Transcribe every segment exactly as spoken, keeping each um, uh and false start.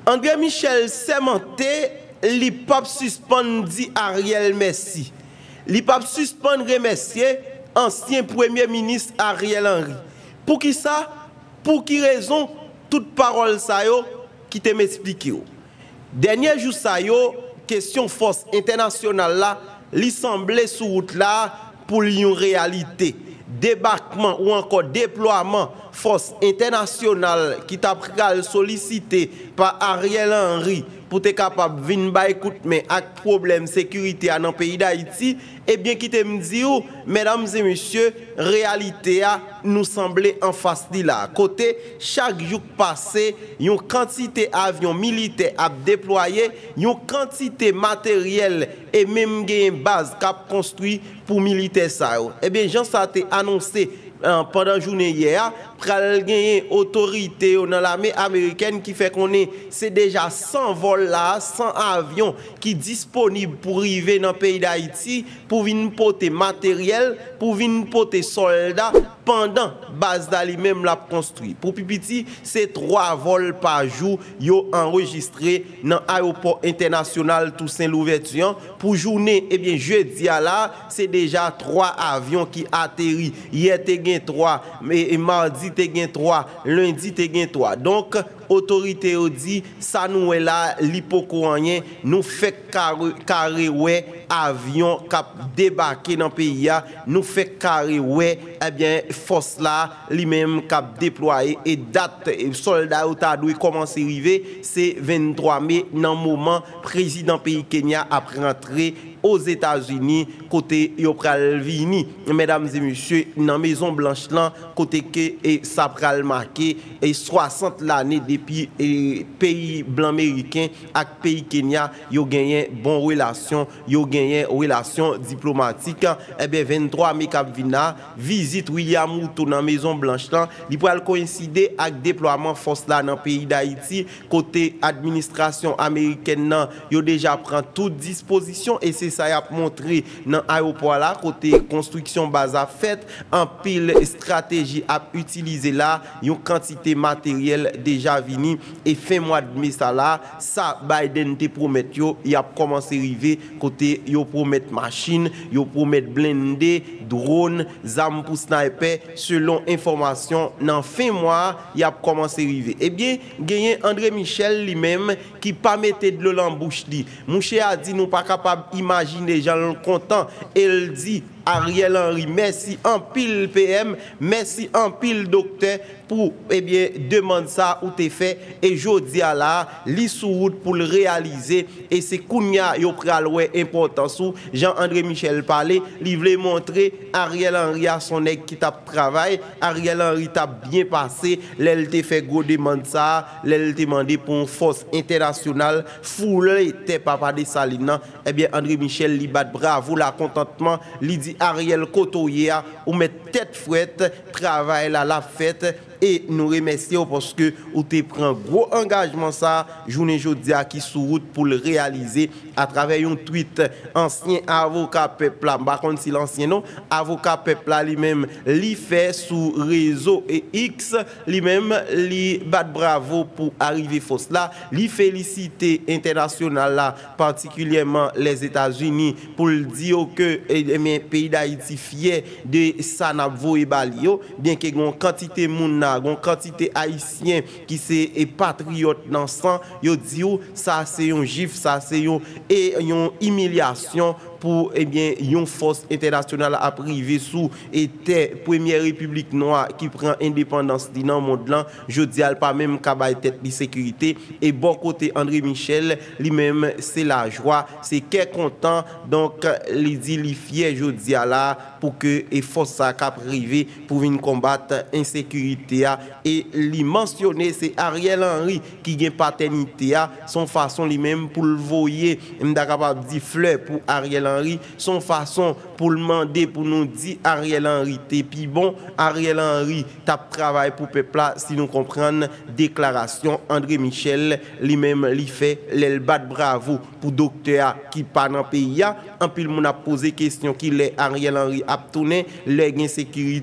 André Michel sémenté, li pap suspendi Ariel Messi. Li pap suspendre remercier ancien premier ministre Ariel Henry. Pour qui ça? Pour qui raison? Toute parole ça yo qui te m'explique. Dernier jour ça yo, question force internationale là, li semblait sous route là pour une réalité. Débarquement ou encore déploiement force internationale qui t'a sollicité par Ariel Henry pour être capable de venir écoute mais avec problème sécurité dans le pays d'Haïti, et bien qui te me dit, mesdames et messieurs, réalité a nous semblait en face de là. Côté, chaque jour passé, une quantité d'avions militaires à déployer, une quantité matériel et même une base qu'a construit pour militaires ça. Et bien, Jean ça a annoncé pendant la journée hier, pral gagner autorité dans l'armée américaine qui fait qu'on est c'est déjà cent vols là, cent avions qui disponibles pour arriver dans le pays d'Haïti pour venir porter matériel, pour venir porter soldats pendant base d'Ali même l'a construit. Pour Pipiti, c'est trois vols par jour yo enregistré dans l'aéroport international Toussaint Louverture. Pour journée, eh bien jeudi à là, c'est déjà trois avions qui atterrissent. Hier te gen trois, mais mardi te gen trois, lundi te gen trois. Donc autorité a dit ça nous est là l'hypocoranien nous fait carré carré ouais avion cap débarquer dans pays a nous fait carré ouais eh bien force là lui-même cap déployer et date soldat ou ta doit commencer arriver c'est vingt-trois mai dans moment président pays Kenya après rentrer aux États-Unis côté yo pral vini mesdames et messieurs dans Maison Blanche là côté que et ça pral marqué et soixante l'année depuis et pays blanc américain avec pays Kenya yo gagné bon relation yo gagné relation diplomatique et bien vingt-trois mai cap vina visite William Ruto dans Maison Blanche là il pral coïncider avec déploiement force là dans pays d'Haïti côté administration américaine nan yo déjà prend toute disposition et c'est ça y a montré dans l'aéroport là côté construction base à fait en pile stratégie à utiliser là une quantité matériel déjà vini et fin mois de mai ça là ça Biden te promet yo y a commencé arriver côté yo promet machine yo promet blindé drone zam pour sniper selon information dans fin mois y a commencé arriver et bien gagné André Michel lui-même qui pas mettre de l'eau dans bouche li Mouché a dit nous pas capable imaginer les gens contents et il dit Ariel Henry merci en pile P M merci en pile docteur pour eh bien demande ça ou t'es fait et jodi a là li sous route pour le réaliser et c'est kounya yo pral ouais importance ou Jean-André Michel parler li vle montrer Ariel Henry a son nèg qui t'a travail Ariel Henry t'a bien passé l'elle te fait gros demande ça l'elle te demandé pour une force internationale foule était papa de Saline eh bien André Michel li bat bravo la contentement li dit Ariel Kotoya ou mettre tête frette travail là la fête et nous remercions parce que vous te prend gros engagement ça journée jodia qui sous route pour le réaliser à travers un tweet ancien avocat peuple là par contre si l'ancien non avocat peuple là lui-même li fait sous réseau et X lui-même li bat bravo pour arriver force là li féliciter international là particulièrement les États-Unis pour le dire que eh, pays d'Haïti fier de ça n'a voé balio bien que gon quantité moun une quantité haïtien qui c'est patriote dans sang yo dit ça c'est un gif ça c'est une et une humiliation pour eh bien une force internationale à privé sous était première république noire qui prend indépendance dans le monde là je dis al pas même kabay tête de sécurité et bon côté André Michel lui-même c'est la joie c'est qu'est content donc les dit li fier je dis là pour que et force ça cap privé pour venir combattre insécurité et li mentionner c'est Ariel Henry qui gagne paternité son façon lui-même pour le voyer m'da capable dire fleur pour Ariel Henry son façon pour le demander pour nous dire Ariel Henry t'es puis bon Ariel Henry t'a travail pour peuple là si nous comprenons déclaration André Michel lui-même lui fait l'el bat bravo pour docteur qui pas dans pays en pile moun a posé question qui est Ariel Henry a tourné l'insécurité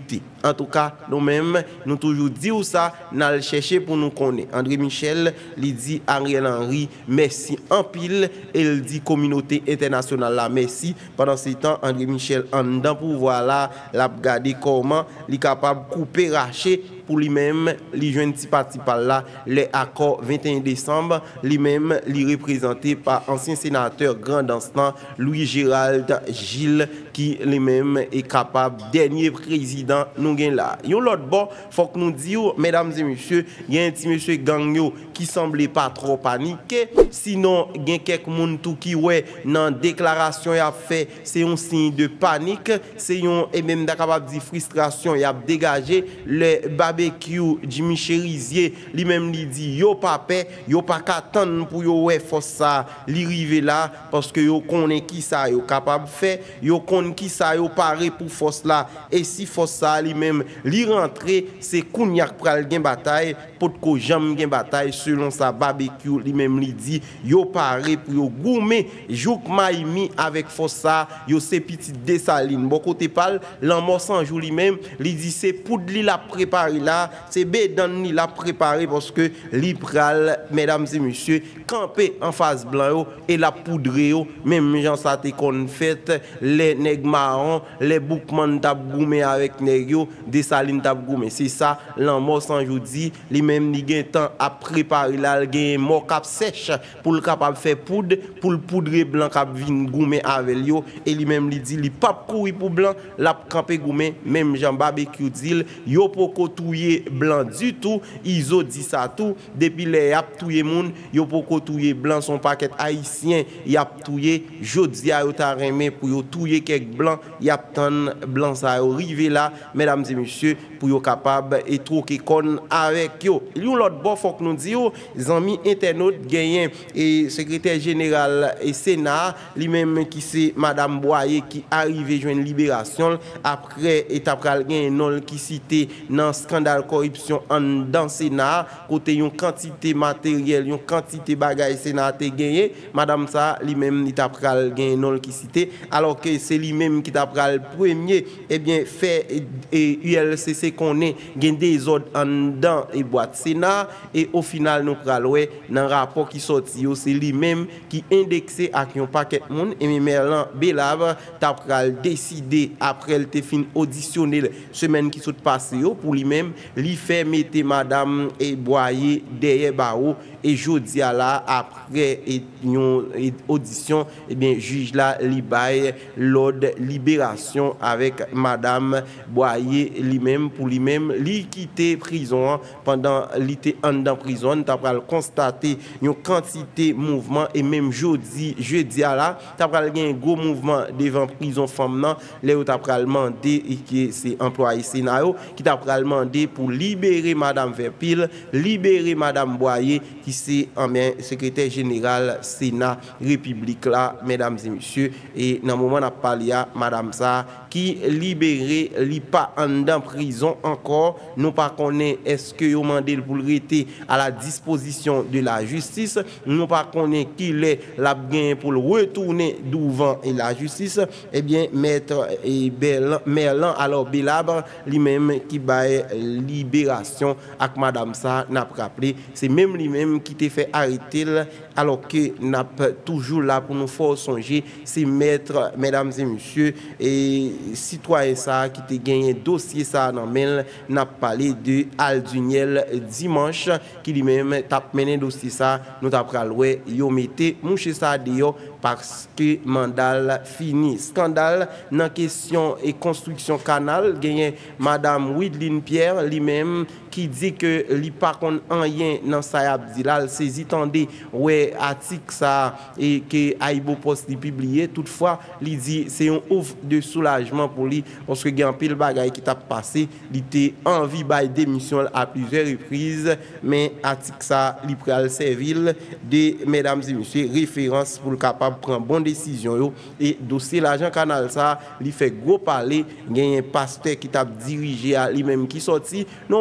En tout cas, nous-mêmes, nous toujours disons ça, nous allons chercher pour nous connaître. André Michel, il dit Ariel Henry, merci en pile, et il dit communauté internationale là, merci. Pendant ce temps, André Michel, en dedans pouvoir là, l'a regarder comment il est capable de couper, racher pour lui-même, il joue un petit parti par là, les accords vingt et un décembre, lui-même, il représenté par ancien sénateur grand instant, Louis-Gérald Gilles, qui lui-même est capable, dernier président, nous gagnons là. Yon l'autre bon, faut que nous disions, mesdames et messieurs, il y a un petit monsieur Gagno qui semblait pas trop paniqué, sinon, il y a quelques monde tout qui, ouais, dans la déclaration, il a fait, c'est un signe de panique, c'est un, et même capable de frustration, il a dégagé le barbecue Jimmy Cherizier, lui-même lui dit, yo pas paix, yo pas qu'attendre pour yo ouais force ça, li rive là, parce que yo connaît qui ça yo capable faire, yo connaît qui ça yo paré pour force là, et si force ça lui-même li rentrer, c'est Kounyak pral gen bataille, pour que jam gen bataille selon sa barbecue, lui-même lui dit, yo paré pour yo goumer, jouk maïmi avec force ça, yo c'est petit Dessaline, bon côté parle, l'amour sans jour lui-même, lui dit c'est pour li la préparer là, c'est bédan ni la préparer parce que li pral, mesdames et messieurs, camper en face blanc et la poudre yo, même gens ça te kon fait, les nèg marron, les boukman tap goumé avec nèg yo, Dessaline tap goumé, c'est ça, l'amour sans jour dit, li même li gen temps à préparer là, gen mort cap sèche pour le capable faire poudre, pour le poudre blanc cap vinn goumé avec yo, et li même li dit li pas courir pour blanc, la camper goumé, même Jean barbecue dit, yo poko touyer blanc du tout, Iso dit ça tout, depuis les ap touyer moun, yo poko touyer blanc son paquet haïtien, y ap touyer, jodi a yo ta remé pour yo touyer quelques blancs, y ap tan blanc ça yo rivé là, mesdames et messieurs, pour yo capable et troquer kon avec yo. Yon l'autre bon faut que nous disions, les amis internautes gagnent et secrétaire général et Sénat, lui-même qui c'est madame Boyer qui arrivé joindre libération après étape gagne non qui cité dans scandale corruption en dans Sénat côté une quantité matériel une quantité bagaille Sénat te gagné madame ça lui-même étape gagne non qui cité alors que c'est lui-même qui t'a pral premier et bien fait et U L C C connaît gagne des ordres en dans et boîte Sénat et au final nous pral ouais dans rapport qui sorti c'est lui-même qui indexé avec un paquet monde et Merlan Belab t'a pral décider après elle te fin auditionner semaine qui s'est passée pour lui-même lui fait mettre madame et Boyer derrière barreau et jodi à là après une audition et bien juge là li bail l'ordre libération avec madame Boyer lui-même pour lui-même li quitter prison pendant l'été en dans prison t'a pral constater une quantité mouvement et même jeudi jeudi à là t'a pral un gros mouvement devant prison femme nan les t'a pral demander que c'est employé Sénat qui t'a pral demander pour libérer madame Verpil libérer madame Boyer qui c'est en main secrétaire général Sénat République là mesdames et messieurs et dans moment n'a parlé à madame ça qui libéré li pas en dans prison encore nous pas connaît est-ce que yo mandé pour le rester à la disposition de la justice nous pas connaît qui est la gain pour le retourner devant et la justice et bien maître et Merlan alors Belabre lui-même qui bail libération avec madame ça n'a rappelé c'est même lui-même qui t'a fait arrêter alors que n'a toujours là pour nous faire songer c'est maître mesdames et messieurs et citoyen ça qui t'a gagné dossier ça dans mail n'a parlé de Alduniel dimanche qui lui-même t'a mené dossier ça nous t'a pral yo mettez mouche ça dehors parce que mandat fini scandale dans question et construction canal gagné madame Widline Pierre lui-même qui dit que li pas kon rien dans ça a dit là saisi tendez ouais article ça et que Aibo Post li publié toutefois li dit c'est un ouf de soulagement pour lui parce que gen pile bagaille qui t'a passé li té envie bail démission à plusieurs reprises mais article ça li pral servir de mesdames et messieurs référence pour le capable prendre bonne décision yo et dossier l'argent canal ça li fait gros parler gen un pasteur qui t'a dirigé à lui-même qui sorti non prochaine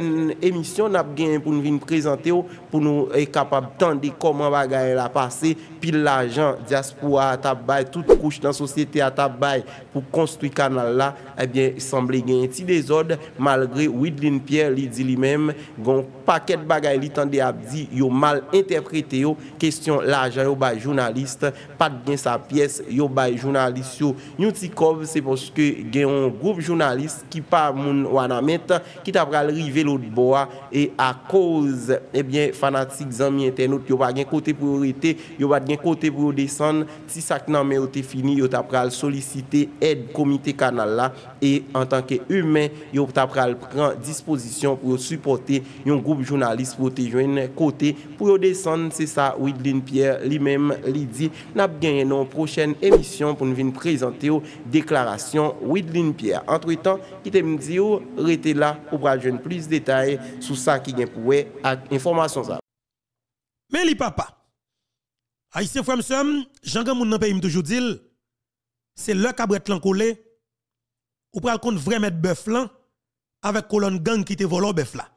prochaine émission, nous avons pour nous venir présenter, pour nous être capable d'entendre comment bagaille la passé, puis l'argent, diaspora à tabac, toute couche dans la société à tabac pour construire canal là, eh bien, il semble gagner un petit désordre, malgré Widlin Pierre, il dit lui-même, un paquet de bagaille, il tendait à dire, il mal interprété, yo, question l'argent, yo, bah, journaliste, pas de bien sa pièce, yo, bah, journaliste, yo, yon ti kov, c'est parce que il y a un groupe journaliste qui pas moun wanamet, qui t'a pral rive l'autre bois, et à cause, eh bien, fanatiques, amis internautes, yo pas gen côté priorité, yo pas gen côté pour descendre, si ça nan mais te fini, yo t'a pral solliciter aide comité canal là, et en tant que humain, yo t'a pral prendre disposition pour supporter un groupe journaliste pour te joindre côté pour descendre, c'est ça Widlin Pierre lui-même lui dit, n'a gagné une prochaine émission pour nous venir présenter aux déclarations Widlin Pierre. Entre-temps, qui te me dit restez là pour avoir plus de détails sur ça qui gagne pour avec information ça. Mais li papa. Haïtien frère monsieur, Jean Gamoun dans pays toujours dit c'est le cabret lan collé ou pral compte vrai mettre bœuf là avec colonne gang qui te volo bœuf là.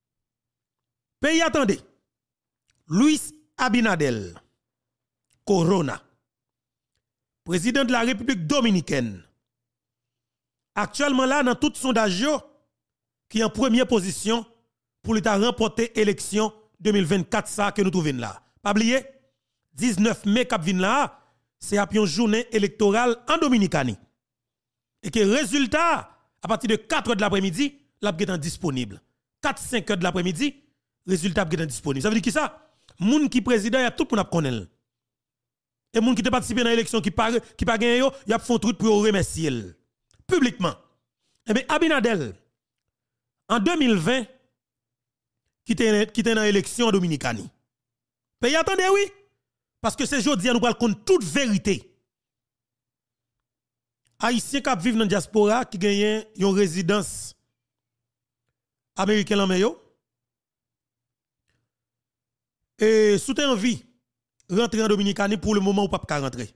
Pays attendez. Luis Abinadel Corona, président de la République dominicaine, actuellement là dans tout sondage qui est en première position pour l'État remporter l'élection deux mille vingt-quatre ça que nous trouvons là. Pas oublier, dix-neuf mai cap vinn là, c'est à une journée électorale en Dominicanie. Et que résultat à partir de quatre heures de l'après-midi, la est disponible. quatre cinq heures de l'après-midi, résultat est disponible. Ça veut dire qui ça? Moun qui président, y a tout le monde connaît. Et moun qui te participé dans l'élection qui pas qui pas gagné yo, y a font tout pour remercier publiquement. Eh bien Abinadel en deux mille vingt qui était qui était dans l'élection en Dominicanie. Pays attendez oui parce que c'est jodi nous parle compte toute vérité. Haïtien qui vivent dans la diaspora qui gagne une résidence américaine en meyo. Et sous t'es envie rentrer en Dominicanie pour le moment ou pas rentrer.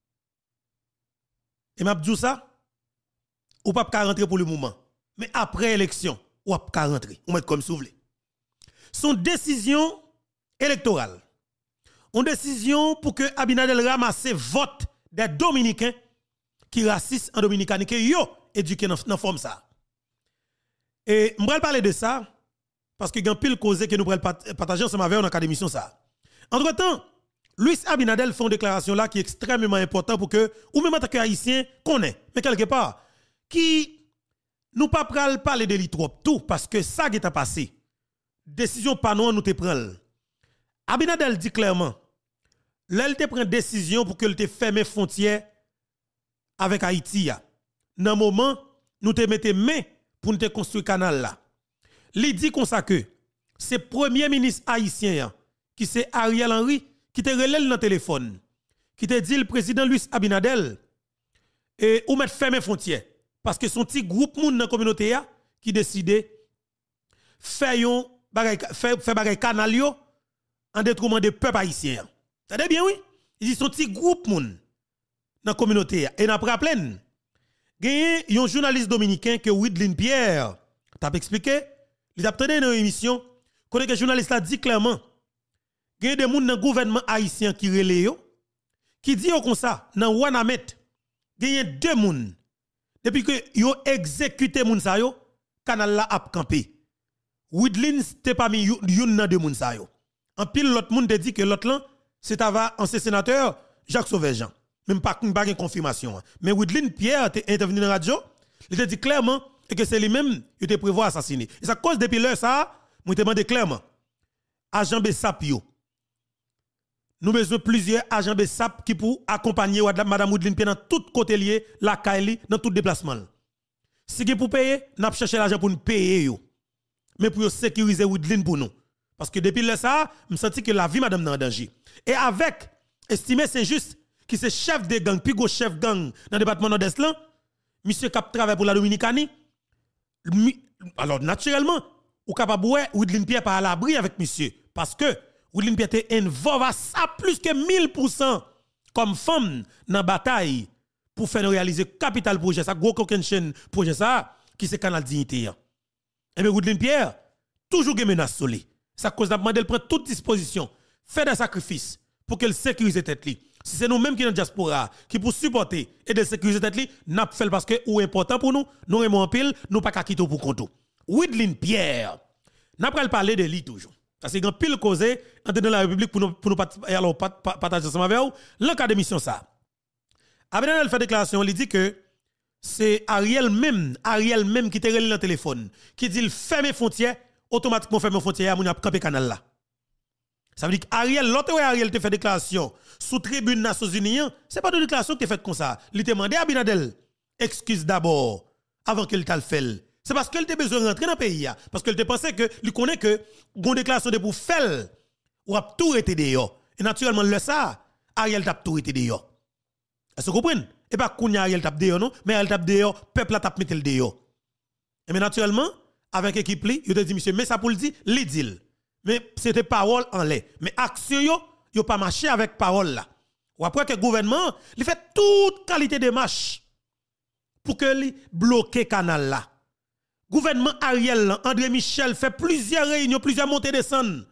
Et m'a dit ça ou pas rentrer pour le moment. Mais après élection ou pas rentrer. On met comme si vous voulez. Son décision électorale. Une décision pour que Abinadel ramasse vote des Dominicains qui racistes en Dominicanie que yo éduqué dans forme ça. Et on va parler de ça parce que y a pile cause que nous pourrons partager ensemble avec dans l'académie ça. Entre-temps, Luis Abinadel fait une déclaration là qui est extrêmement importante pour que ou même en tant qu'haïtien connaît mais quelque part qui nous pas pral parler de lui trop tout parce que ça qui est passé. Décision pas nous nous te prend. Abinadel dit clairement l'elle te prend décision pour que le te fermer frontière avec Haïti. Dans moment nous te mettez main pour nous te construire canal là. Li dit comme ça que c'est premier ministre haïtien qui c'est Ariel Henry qui te relève dans le téléphone qui te dit le président Luis Abinadel et ou mettre fermer frontière parce que son petit groupe moun dans communauté a qui décide faire yon bagay faire faire bagay canal yo en détriment des peuples haïtiens. T'entendez bien oui? Il dit son petit groupe moun dans communauté a et n'a rappelé gagné un journaliste dominicain que Widlin Pierre t'a expliqué, il a tenu dans une émission que le journaliste a dit clairement gagné des moun dans gouvernement haïtien qui relé yo qui dit comme ça dans Wanamet gagné deux moun depuis que yo exécuté moun sa yo canal la a campé. Widlin c'était pas mis yon nan deux moun sa yo. En pile l'autre moun te dit que l'autre là c'est ava ancien sénateur Jacques Sauvé-Jean. Même pas pas une confirmation. Mais Widlin Pierre était intervenu dans la radio, il a dit clairement et que c'est lui-même qui était prévu assassiner. Et ça cause depuis l'heure ça, moi demandé clairement agent Bessap yo. Nous besoin plusieurs agents Bessap qui pour accompagner madame Widlin Pierre dans tout côté lié la Kaili dans tout déplacement. Si qui pour payer, n'a chercher l'argent pour nous payer yo. Mais pour sécuriser Widlin pour nous parce que depuis l'heure ça, me senti que la vie madame dans danger. Et avec estimé c'est juste qui c'est chef de gang, puis gros chef gang dans le département nord-est là, monsieur cap travaille pour la Dominicanie. Alors naturellement, ou capable ouais, Widlin Pierre pas à l'abri avec monsieur parce que Widlin Pierre était involvé à ça plus que mille pour cent comme femme dans bataille pour faire réaliser capital projet ça gros coquin chaîne projet ça qui c'est canal dignité. Et bien Widlin Pierre toujours des menaces sur lui. Ça cause demandé de prendre toute disposition, faire des sacrifices pour qu'elle sécurise tête li. Si c'est nous-mêmes qui dans la diaspora qui pour supporter et de sécuriser tête li, n'a fait parce que ou important pour nous, nous aimons en pile, nous pas quitter pour compte. Widlin Pierre, n'a pas parler de lui toujours. Parce que grand pile causé entre dans la République pour nous pour nous alors partager ensemble avec vous, l'en cas de mission ça. Abdel fait déclaration, il dit que c'est Ariel même, Ariel même qui te relé dans le téléphone, qui dit il ferme frontières, automatiquement ferme frontières, moun a campé canal là. Ça veut dire qu'Ariel, l'autre Ariel te fait déclaration sous tribune Nations Unies, c'est pas de déclaration qui est faite comme ça. Il te demandé à Abinadel, excuse d'abord avant qu'il t'a fait. C'est parce qu'elle a besoin de rentrer dans le pays. Parce qu'elle te pensait que, il connaît que, une déclaration de pour faire, ou a tout été dehors. Et naturellement, le ça, Ariel t'a tout été dehors. Est-ce que vous comprenez? Et pas qu'on Ariel t'a dehors, non, mais Ariel t'a dehors, peuple a t'a mis le dehors. Et mais naturellement, avec l'équipe, il te dit, monsieur, mais ça pour le dire, il dit. Mais c'était parole en l'air. Mais action, yo, yo pas marché avec parole là. Ou après que le gouvernement, il fait toute qualité de marche pour que li bloquer canal là. Gouvernement Ariel, André Michel fait plusieurs réunions, plusieurs montées descentes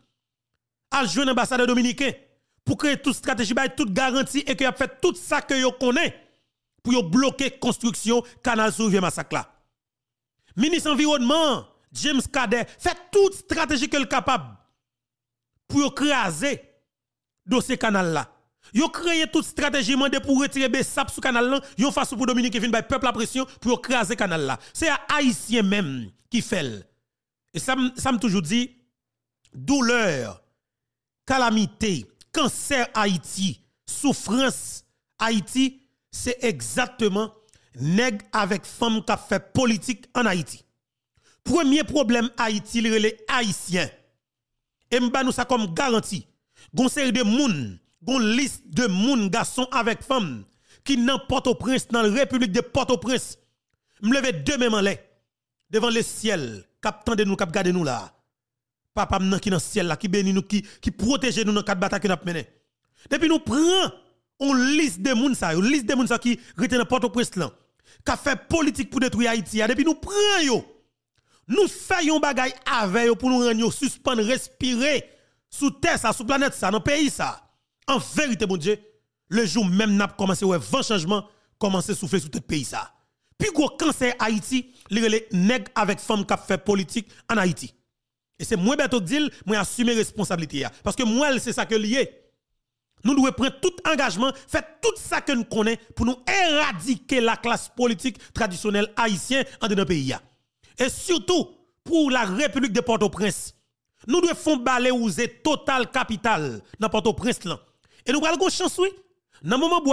à joindre l'ambassade dominicain pour créer toute stratégie, toute garantie et qu'il a fait tout ça que yo connaît pour yo bloquer construction canal sur le massacre là. Ministre environnement James Cadet fait toute stratégie qu'elle est capable pour yo craser dossier canal là. Yo créé toute stratégie mandé pour retirer des sap sur canal là, yo façon pour Dominique vinn bay peuple la pression pour yo craser canal là. C'est haïtien même qui fait. Et ça ça me toujours dit douleur, calamité, cancer Haïti, souffrance Haïti, c'est exactement nèg avec femme qui a fait politique en Haïti. Premier problème Haïti, les haïtiens. Et m'ba nous ça comme garantie. Gon série de moun, gon liste de moun garçons avec femmes qui nan Port-au-Prince dans la République de Port-au-Prince. M'leve deux mêmes en lait devant le ciel, cap tande nous cap garder nous là. Papa m'nan qui dans ciel là qui bénit nous qui qui protège nous dans quatre batailles que n'a mené. Depuis nous prend on liste de moun ça, une liste de moun ça qui rete dans Port-au-Prince là, qui fait politique pour détruire Haïti. Depuis nous prend yo. Nous faisons bagay avec pour nous rendre suspendre respirer sous terre ça, sous planète ça, dans le pays ça. En vérité mon Dieu, le jour même n'a commencé ouais vent changement commencer souffler sur tout pays ça. Puis gros cancer Haïti, les nèg avec femme qui fait politique en Haïti. Et c'est moi Beto Dil, moi assumer responsabilité parce que moi c'est ça que lié. Nous devons prendre tout engagement, faire tout ça que nous connaissons pour nous éradiquer la classe politique traditionnelle haïtienne en notre pays. Et surtout, pour la République de Port-au-Prince, nous devons faire balayer total capital dans Port-au-Prince. Et nous avons une chance, oui. Dans le moment où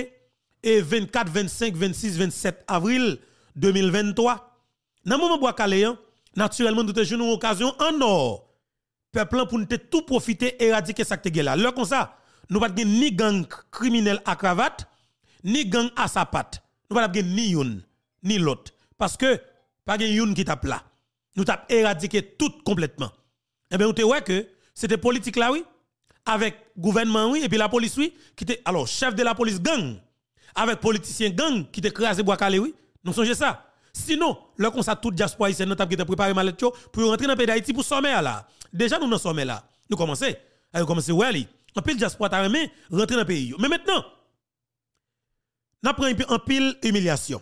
et vingt-quatre, vingt-cinq, vingt-six, vingt-sept avril deux mille vingt-trois, dans le moment où naturellement, nous avons une occasion en or. Peuple pour nous tout profiter et éradiquer ça que là. Là, comme ça, nous n'avons pas ni gang criminel à cravate, ni gang à sapat. Nous n'avons pas ni une, ni l'autre. Parce que, pas de youn qui tape là. Nous avons éradiqué tout complètement. Eh bien, vous voyez que c'était politique là, oui, avec gouvernement, oui, et puis la police, oui, qui était, alors, chef de la police gang, avec politicien gang, qui était crasé Boakale, oui. Nous songez ça. Sinon, là, qu'on ça, tout diaspora ici, nous avons préparé mal pour rentrer dans le pays d'Haïti pour sommet là. Déjà, nous dans sommet là. Nous commençons. Nous commençons, ouais, en pile diaspora, t'as rentrer dans le pays. Mais maintenant, nous prenons en pile humiliation.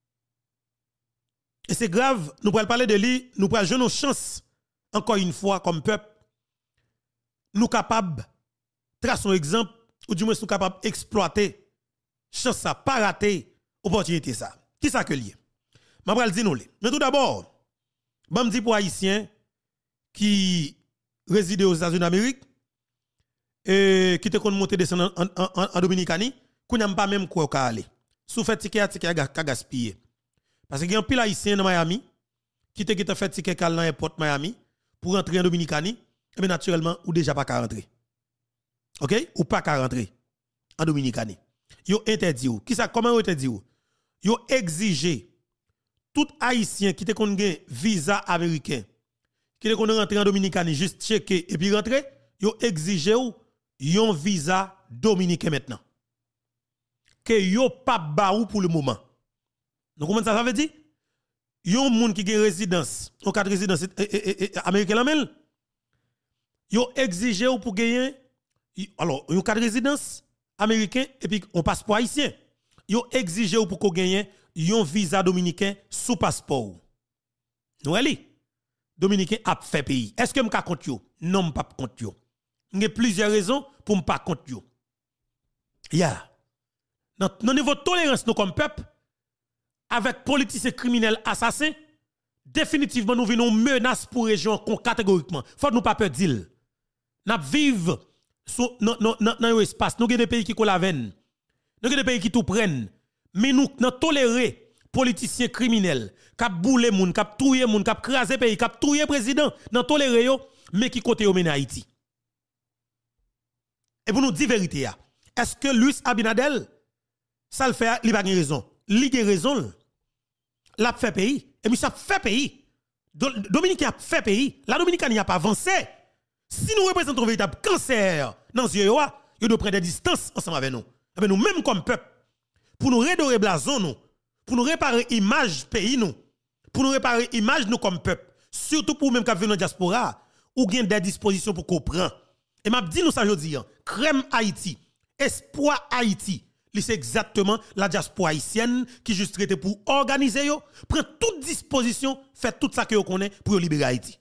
Et c'est grave, nous pourrons parler de lui, nous pourrons jouer nos chances, encore une fois, comme peuple, nous capables, tracer un exemple, ou du moins nous capables d'exploiter, chance ça, pas rater, opportunité ça. Qui ça que lié? Je vais dire nous. Mais tout d'abord, je dis pour Haïtiens qui résident aux États-Unis d'Amérique, et qui te kon monter descendre en, en, en, en Dominicanie, qu'on n'a pas même quoi aller. Sous fait ticket à ticket à gaspiller. Parce qu'il y a un pile haïtien dans Miami qui te qui fait ticket dans l'aéroport Miami pour rentrer en Dominicanie, et bien naturellement ou déjà pas qu'à rentrer. OK? Ou pas qu'à rentrer en Dominicanie. Yo interdit ou. Qui ça comment yo interdit ou? Yo exigé tout haïtien qui te kon gen visa américain qui te kon rentrer en Dominicanie juste checker et puis rentrer, yo exigé ou yon visa dominicain maintenant. Que yo pas ba ou pour le moment. Donc comment ça ça veut dire? yon moun qui gen résidence, on cadre résidence américaine la mel. Yo exige ou pour gagner alors yon cadre résidence américain et puis on passeport haïtien. Yo exige ou pour qu'on gagne yon visa dominicain sous passeport. Nou eli dominicain a fait pays. Est-ce que m'ka compte yo? Non m'pa compte yo. Il y a plusieurs raisons pour m'pa compte yo. Ya. Dans non niveau tolérance nous comme peuple avec politiciens criminels assassins, définitivement nous venons menace pour région catégoriquement. Faut nous pas peur d'il. N'a vivre dans non non non espace, nous avons des pays qui colavent. Nous avons des pays qui tout prennent. Mais nous nous tolérer politiciens criminels, qui boule moun, qui touye moun, qui craser pays, qui touye président, nous tolérer yo, mais qui côté yo mène Haïti. Et pour nous dire vérité, est-ce que Luis Abinadel ça le fait, il a raison. Il a raison. L'a fait pays. Et puis ça fait pays. Dominique a fait pays. La Dominique n'y a pas avancé. Si nous représentons un véritable cancer dans ce yeux, il doit prendre des distances ensemble avec nous. Avec nous, même comme peuple. Pour nous redorer blason, nous. Pour nous réparer l'image pays, nous. Pour nous réparer l'image, nous, comme peuple. Surtout pour même quand venons dans la diaspora, ou bien des dispositions pour comprendre. Et m'a dit nous ça aujourd'hui, crème Haïti, espoir Haïti. C'est exactement la diaspora haïtienne qui juste traité pour organiser yo, prendre toute disposition, faire tout ça que vous connaissez pour libérer Haïti.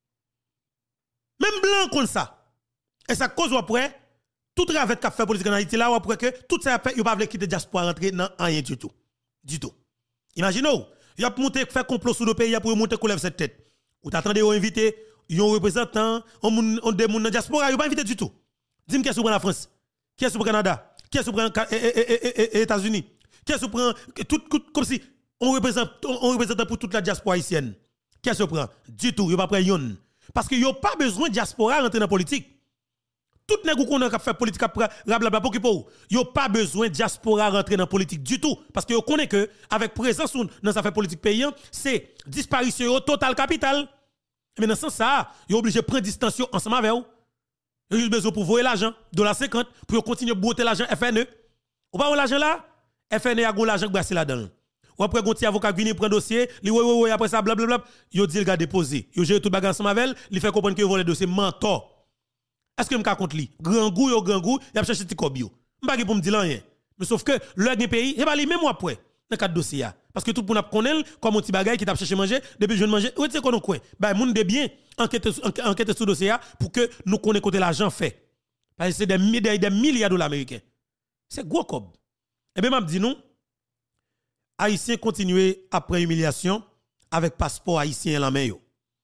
Même blanc comme ça. Et ça cause après tout travail qu'a fait politique en Haïti là après que tout ça fait, yo pas veut quitter la diaspora rentrer dans rien du tout. Du tout. Imaginez, il a monté faire complot sur le pays pour monter couler cette tête. Ou t'attendez au invité, yon représentant, on on des moun dans diaspora, yo pas invité du tout. Dis-moi qui est sur la France, qui est sur le Canada, qui est sur les États-Unis, qui est sur tout comme si on représente on représente pour toute la diaspora haïtienne. Qui est sur prend du tout, yo pas prend yon. Parce que yo pas besoin de diaspora rentrer dans la politique. Tout nèg ou connaît fait politique blablabla pour qui pour yo pas besoin de diaspora rentrer dans la politique du tout parce que yo connaît que avec présence dans ça fait politique paysan, c'est disparition total capital. Mais dans ce sens ça, yo obligé prendre distance ensemble avec vous. Yo juste besoin pour voyer l'argent dollar cinquante pour continuer à botter l'argent F N E. Ou pas l'argent là, F N E a gon l'argent brasser là-dedans. Ou après gon ti avocat venir prendre dossier, li oui oui oui après ça blablabla, yo dit le gars déposer. Yo gère tout bagarre ensemble avec elle, li fait comprendre que yo vole dossier mentor. Est-ce que m'ka compte li? Grand goût yo grand goût, y a chercher ti kob yo. M'pa pour me dire rien. Mais sauf que le gen pays, et pas li même moi après dans cadre dossier parce que tout pour n'a connaît comme un petit bagage qui t'a chercher manger depuis jeune manger. Ou tu sais qu'on coin. Bah moun de bien enquête enquête sur dossier pour que nous connaissons côté l'argent fait. Parce que c'est des milliards des milliards de dollars américains. C'est gros cob. Et bien m'a dit nous Haïtiens continuer après humiliation avec passeport haïtien en main yo.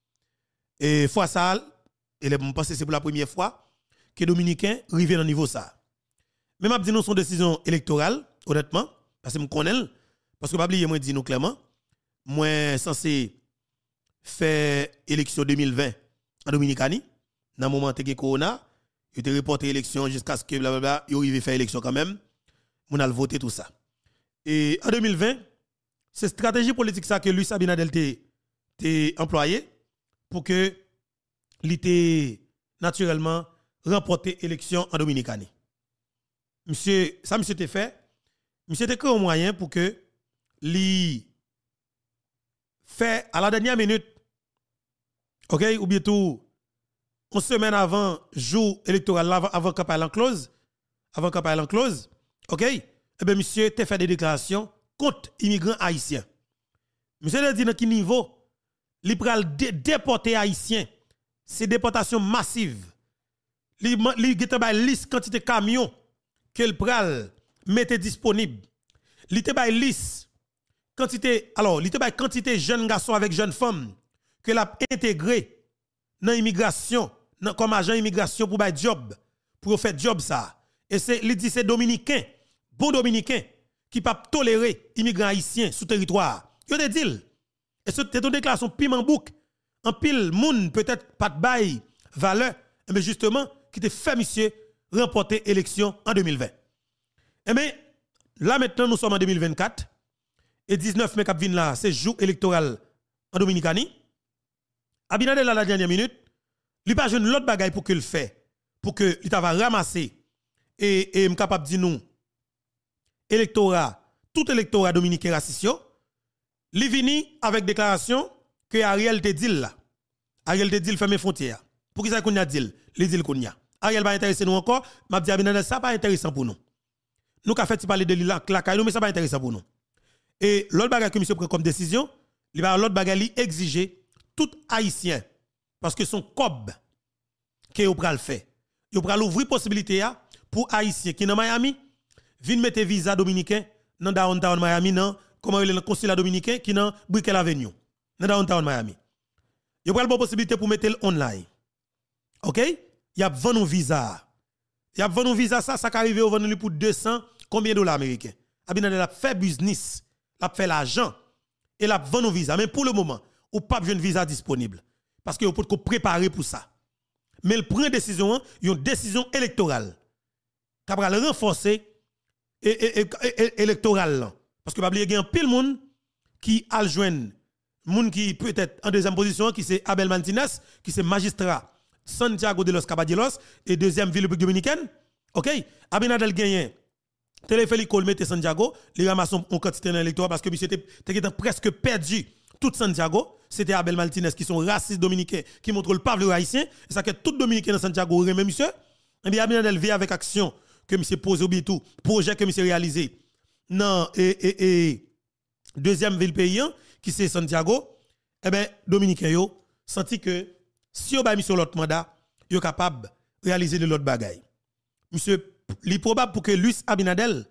Et fois ça et je pense que c'est pour la première fois que les Dominicains arrivent dans niveau ça. Mais m'a dit nous son décision électorale honnêtement parce que me connais parce que pas oublier moi dit nous clairement moi censé faire élection deux mille vingt en Dominicanie dans le moment où corona il était reporté élection jusqu'à ce que blablabla il arrive faire élection quand même on a voté tout ça et en deux mille vingt c'est stratégie politique ça que Luis Abinadel t'est employé pour que il était naturellement remporté élection en Dominicanie. Monsieur ça monsieur t'est fait monsieur t'est créé un moyen pour que li fait à la dernière minute OK ou bien tout une semaine avant jour électoral avant, avant campagne en close avant campagne en close OK et bien monsieur t'est fait des déclarations contre immigrants haïtiens monsieur a dit dans quel niveau li pral déporter haïtiens c'est déportation massive li li gete bay liste quantité camion que le pral mette disponible li te bay liste quantité alors li te bay quantité jeunes garçons avec jeunes femmes que l'a intégré dans immigration comme agent immigration pour bay job pour faire job ça et c'est li dit c'est dominicain bon dominicain qui pas tolérer immigrants haïtiens sous territoire yo te dit et c'est une déclaration piment bouc en pile moun peut-être pas de bail valeur mais justement qui te fait monsieur remporter élection en deux mille vingt. Et bien là maintenant nous sommes en deux mille vingt-quatre et dix-neuf mai cap vinn là c'est jour électoral en Dominicanie. Abinadel à la dernière minute, il pas jeune l'autre bagaille pour que le fait pour que il va ramasser et et m capable dire nous électorat tout électorat dominicain raciste li vini avec déclaration que Ariel te dit là. Ariel te dit fermer frontière. Pour qui ça qu'on a dit? Li dit qu'on y a. Ariel pas intéressé nous encore, m'a dit Abinadel ça pas intéressant pour nous. Nous qu'a fait parler de la la mais ça pas intéressant pour nous. Et l'autre bagage que monsieur prend comme décision, il va l'autre bagage li exiger tout haïtien parce que son cob que yo pral faire. Yo pral ouvrir possibilité pour haïtien qui dans Miami viennent mettre visa dominicain dans downtown Miami non comment le consulat dominicain qui dans Brickell Avenue dans downtown Miami. Yo pral bon possibilité pour mettre online. OK? Y a vendu visa. Y a vendu visa ça ça arrivé au vendu pour deux cents combien de dollars américains. Abinadel a fait business, l'a fait l'argent et l'a vendu visa mais pour le moment, ou pas besoin de visa disponible parce que vous pouvez préparer pour ça. Mais il prend une décision, une décision électorale. Qui va renforcer électorale. Parce que il y a un pile monde qui a joindre monde qui peut être en deuxième position, qui c'est Abel Martinez, qui c'est magistrat Santiago de los Caballeros et deuxième ville dominicaine. OK? Abinadel gagne. Téléfélico mette Santiago, les ramasse en quantité dans l'électorat parce que monsieur était presque perdu tout Santiago. C'était Abel Martinez qui sont racistes dominicains qui montrent le peuple haïtien et ça que tout dominicain dans Santiago remet monsieur et bien Abinadel vient avec action que monsieur pose au tout projet que monsieur réalisé non et, et, et deuxième ville paysan qui c'est Santiago et ben dominicain yo senti que si on ba mis sur l'autre mandat yo capable réaliser de l'autre bagaille monsieur il est probable pour que Luis Abinadel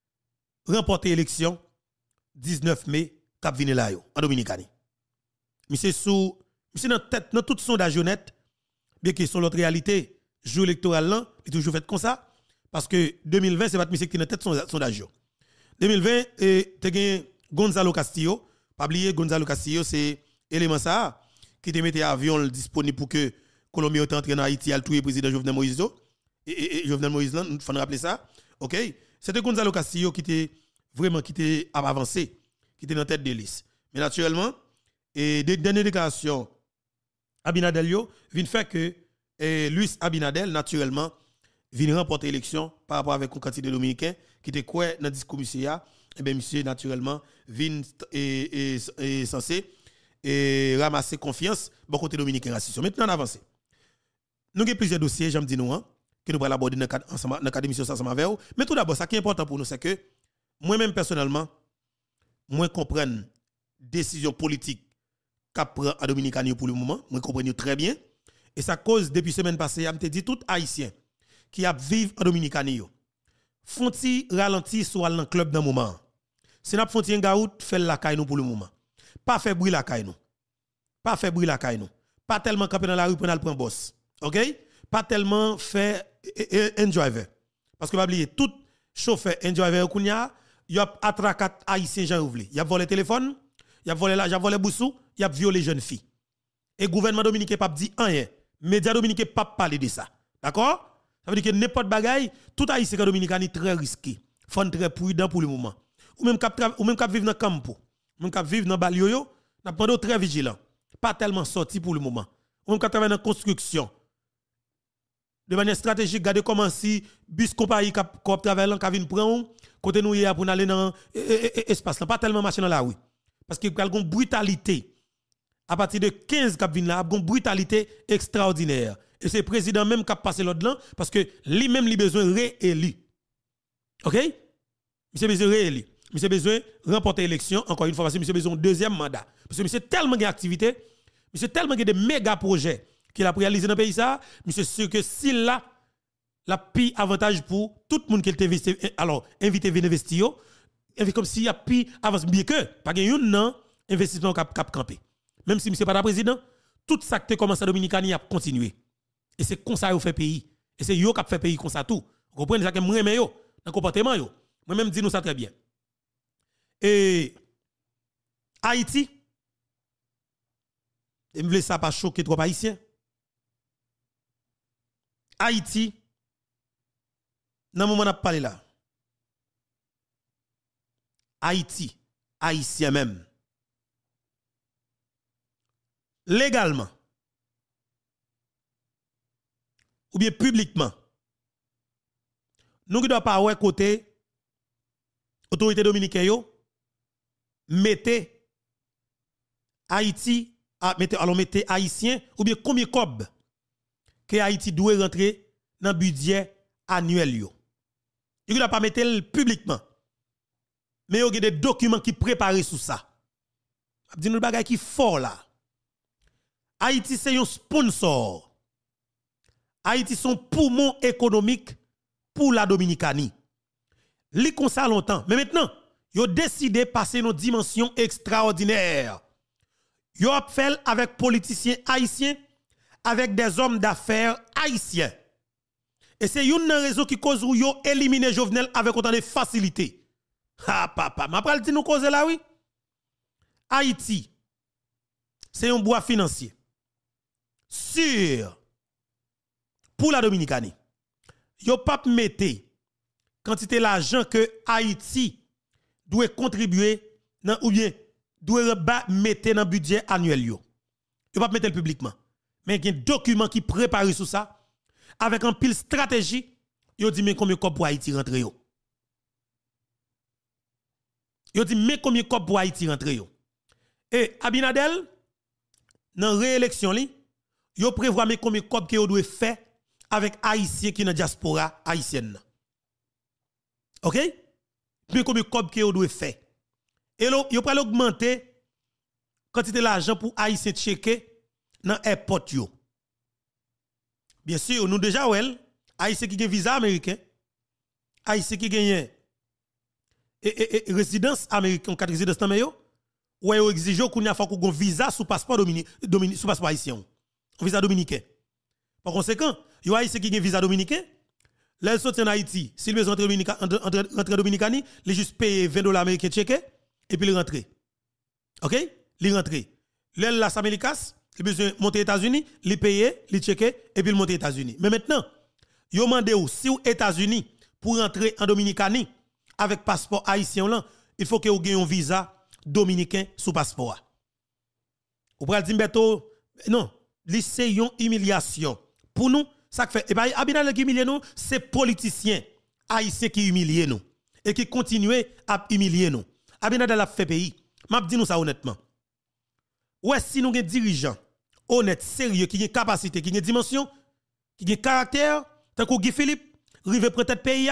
remporte l'élection dix-neuf mai cap vinn là yo en Dominicanie. Monsieur sous monsieur dans tête dans tout sondage honnête bien que son l'autre réalité jour électoral là est toujours fait comme ça parce que deux mille vingt c'est pas monsieur qui dans tête sondage deux mille vingt et tu gagné Gonzalo Castillo pas oublier Gonzalo Castillo c'est élément ça qui te mettait avion disponible pour que Colombie entre en Haïti al tuer président Jovenel Moïse et, et, et Jovenel Moïse là nous faut rappeler ça. OK, c'était Gonzalo Castillo qui était vraiment qui était avancé qui était dans tête de liste mais naturellement et des dernières déclarations Abinadel yo vient faire que eh, Luis Abinadel naturellement vient remporter l'élection par rapport avec un candidat dominicain qui était quoi dans discours monsieur et ben monsieur naturellement vient et, et, et censé et ramasser confiance bon côté dominicain raciste. Maintenant on avance. Nous avons plusieurs dossiers j'aime dire nous hein, que nous allons aborder dans cadre ensemble dans cadre émission ensemble avec vous mais tout d'abord ça qui est important pour nous c'est que moi même personnellement moi comprendre décision politique qu'a prend à Dominicanie pour le moment, moi comprends très bien et ça cause depuis semaine passée, je me dit tout haïtien qui a vivre en Dominicanie font-ils ralentir soit dans le club dans moment. Si n'a font un gaout fait la caille nous pour le moment. Pas faire bruit la caille nous. Pas faire bruit la caille nous. Pas tellement camper dans la rue pour aller prendre boss. OK? Pas tellement faire un driver. Parce que pas oublier tout chauffeur un driver kounya, y a attraqué haïtien Jean Ouvli. Y a volé téléphone, y a volé la, y a volé boussou, y a violé jeune fille. Et gouvernement dominicain pas dit rien. Média dominicain pas parler de ça. D'accord? Ça veut dire que n'importe bagaille, tout haïtien dominicain est très risqué. Faut être très prudent pour le moment. Ou même cap ou même cap vivre dans campo. Ou même cap vivre dans balioyo, n'a pas très vigilant. Pas tellement sorti pour le moment. Ou même cap travailler dans construction. De manière stratégique, regardez comment si bus compagnie cap cap travailler là, cap vinn prendre côté nous hier pour aller dans espace là, pas tellement marcher dans la rue. Parce qu'il y a une brutalité. À partir de quinze cap vinn là, une brutalité extraordinaire. Et c'est le président même qui a passé l'autre là parce que lui-même il a besoin de réélu. OK? Monsieur besoin de réélu. Monsieur besoin de remporter l'élection encore une fois parce que monsieur besoin de deuxième mandat. Parce que monsieur tellement d'activités, monsieur tellement de méga projets qu'il a réalisé dans le pays ça, monsieur sûr que s'il là la pi avantage pour tout le monde qui investi alors invité venir investir comme s'il y a pi avance bien que pas gagne non investissement cap cap camper. Même si monsieur pas la président, tout ça qui commence à Dominicanie a continué. Et c'est comme ça yo fait pays. Et c'est yo qui fait pays comme ça tout. Vous comprenez ça que moi mais yo dans comportement yo. Moi même dis nous ça très bien. Et Haïti et me ça pas choquer trop haïtien. Haïti dans le moment où on a parlé là. Haïti, haïtien même. Légalement ou bien publiquement, nous ne devons pas ouais côté autorité dominicaine yo mettez Haïti a mettez alors mettez haïtien ou bien combien cob que Haïti doit rentrer dans le budget annuel yo. Il n'a pas mettre le publiquement. Mais il y a des documents qui préparent sous ça. Je dis nous bagay qui fort là. Haïti c'est un sponsor. Haïti son poumon économique pour la Dominicanie. Li kon ça longtemps, mais maintenant, yo décidé passer une dimension extraordinaire. Yo a fait avec politiciens haïtiens, avec des hommes d'affaires haïtiens. Et c'est une raison qui cause ou yo éliminer Jovenel avec autant de facilité. Ha papa, m'a pral di nous cause là oui. Haïti c'est un bois financier sûr pour la Dominicanie. Yo pas mettre quantité l'argent que Haïti doit contribuer dans ou bien doit mettre dans le budget annuel yo. Yo pas mettre le publiquement. Mais il y a un document qui prépare sur ça avec un pile stratégie, yo dit mais combien de pour Haïti rentrer yo. Yo dit mais combien de pour Haïti rentrer yo. Et Abinadel dans réélection li, yo prévoit mais combien de que yo doit faire avec haïtien qui dans diaspora haïtienne. OK? Mais combien de que yo doit faire. Et lo, yo pral augmenter quantité l'argent pour haïtien checker dans airport yo. Bien sûr, nous déjà well, haïtien qui a visa américain, haïtien qui gagne et, et, et résidence américaine, quatre résidence dans yo, ou yo exige qu'on y a faut qu'on visa sous passeport dominicain, sous passeport haïtien. Visa dominicain. Par conséquent, yo haïtien qui a visa dominicain, là il sorti en Haïti, s'il veut rentrer dominicain rentrer dominicani, il juste payer vingt dollars américains checké et puis il rentre. OK? Il rentre. Là la Samélicas, il besoin monter aux États-Unis, il payer, il checker et puis il monter aux États-Unis. Mais maintenant, yo mandé ou si aux États-Unis pour rentrer en Dominicanie avec passeport haïtien là, il faut que vous ayez un visa dominicain sous passeport. Ou pral di mbeto non, c'est une humiliation. Pour nous, ça fait et ben Abinadel qui humilie nous, c'est politiciens haïtiens qui humilient nous et qui continuent à humilier nous. Abinadel a fait pays. M'a dit nous ça honnêtement. Ouais si nous avons des dirigeants honnêtes, sérieux, qui ont capacité, qui ont dimension, qui ont caractère, tant que Guy Philippe, rive peut-être pays,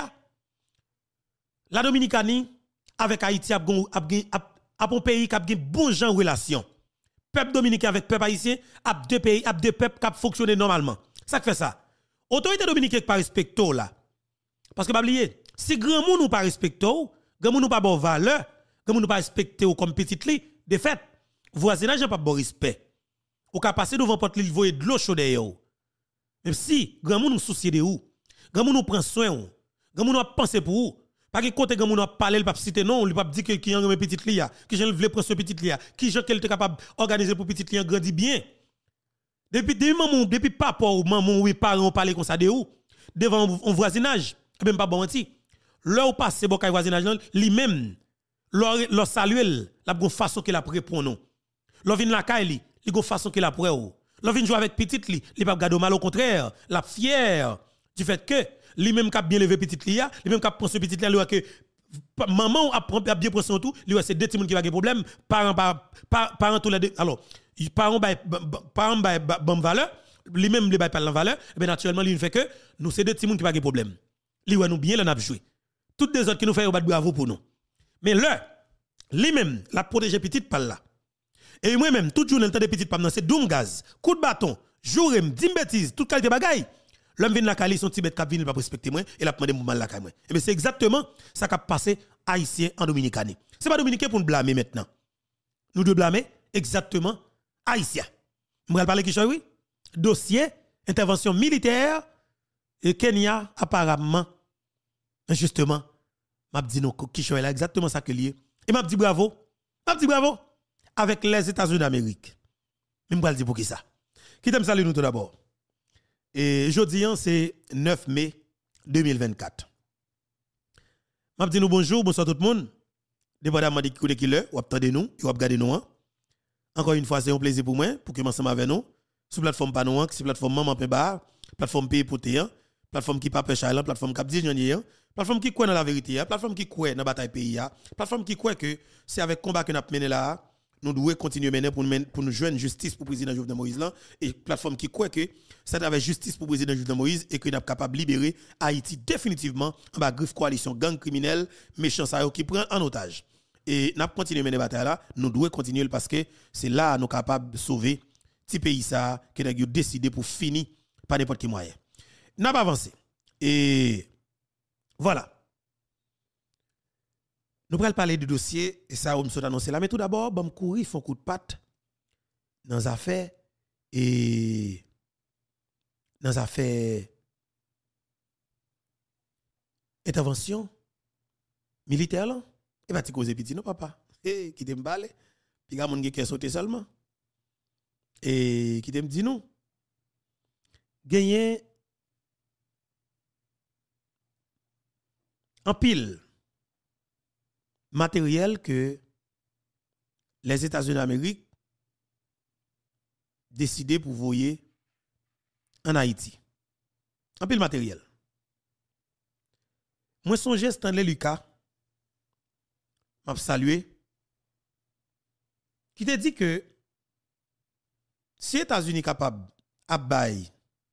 la Dominicanie avec Haïti a un pays qui a un bon genre de relation. Peuple dominicain avec peuple haïtien a deux pays, a deux peuples qui fonctionnent normalement. Ça fait ça. Autorité dominicaine qui pas respecte là. Parce que pas oublier, si grand monde nous pas respecte, grand monde nous pas bon valeur, grand monde nous pas respecte comme petit li, de fait, voisinage n'a pas bon respect. Ou ka passer devant porte li voyer de l'eau chaude yo. Même si grand monde nous soucie de ou, grand monde nous prend soin ou, grand monde nous penser pour ou. Pas que côté grand monde nous parler, il pas citer non, il pas dire que qui en mes petite li a, qui j'en veut prendre ce petit li a, qui j'en qu'elle était capable organiser pour petit li grandi bien. Depuis depuis maman, depuis papa ou maman ou parents parler comme ça de ou devant un voisinage, même pas bon menti. Là où passe bon kay voisinage lui même leur leur saluer la bonne façon qu'il a répond non. Leur vinn la kay li, li gon façon qu'il a pour ou. Leur vinn jouer avec petite li, li pas garder mal au contraire, la fière du fait que lui même qui a bien levé petite li a, lui même qui a prend ce petite li a que maman a bien prend son tout, lui c'est deux petits monde qui va des problèmes, parents parents tous les deux. Alors parents ba parents ba bonne valeur, lui même li ba pas la valeur, ben naturellement lui fait que nous c'est deux petits monde qui va des problèmes. Lui ouais nous bien là n'a joué. Toutes les autres qui nous fait bravo pour nous. Mais là lui même la protéger petite par là. Et moi même tout journée temps de petite par c'est doum gaz, coup de bâton, jourem, dim bêtise, toute qualité bagaille. L'homme vient la Cali, son Tibet cap vient pas respecter moi et la demandé pour mal la caille moi. Et bien c'est exactement ça qui a passé haïtien en Dominicanie. C'est pas dominicain pour nous blâmer maintenant. Nous devons blâmer exactement haïtien. On va parler qui choy oui? Dossier intervention militaire et Kenya apparemment justement m'a dit non qui choy là exactement ça que lié. Et m'a dit bravo. M'a dit bravo avec les États-Unis d'Amérique. Mais m'pa dire pour qui ça? Qui t'aime saluer nous tout d'abord. Et jeudi, c'est neuf mai deux mille vingt-quatre. Je dis nous bonjour, bonsoir tout le monde. Dépendamment de qui qui l'heure, ou attendez nous, ou regardez nous. Encore une fois, c'est un plaisir pour moi, pour que ensemble avec nous. Sur la plateforme Panouan, sur la plateforme Maman Pemba, plateforme Pays pour Téan, plateforme qui Pape Chailan, plateforme Cap dix plateforme qui croit dans la vérité, plateforme qui croit dans la bataille pays, plateforme qui croit que c'est avec combat que nous avons mené là, nous devons continuer mener pour nous, pour nous joindre justice pour le président Jovenel Moïse là et plateforme qui croit que ça avec justice pour le président Jovenel Moïse et que nous sommes capables de libérer Haïti définitivement en bas griffe coalition gang criminel méchant ça qui prend en otage. Et nous continuer mener bataille là, nous devons continuer parce que c'est là nous sommes capables de sauver petit pays ça que nous avons décidé pour finir par n'importe quel moyen. Nous avons avancé. Et voilà. Nous allons parler du dossier, et ça, on me annoncé là. Mais tout d'abord, je vais courir, font coup de patte dans les affaires et dans les affaires intervention militaire là. Et va te causer petit non papa. Et qui t'aime balé, puis gars mon qui a sauté seulement. Et qui t'aime dit non. Gagner en pile matériel que les États-Unis d'Amérique décidé pour voyer en Haïti. En pile matériel. Moi songe Stanley Lucas m'a salué qui te dit que si les États-Unis capable à bail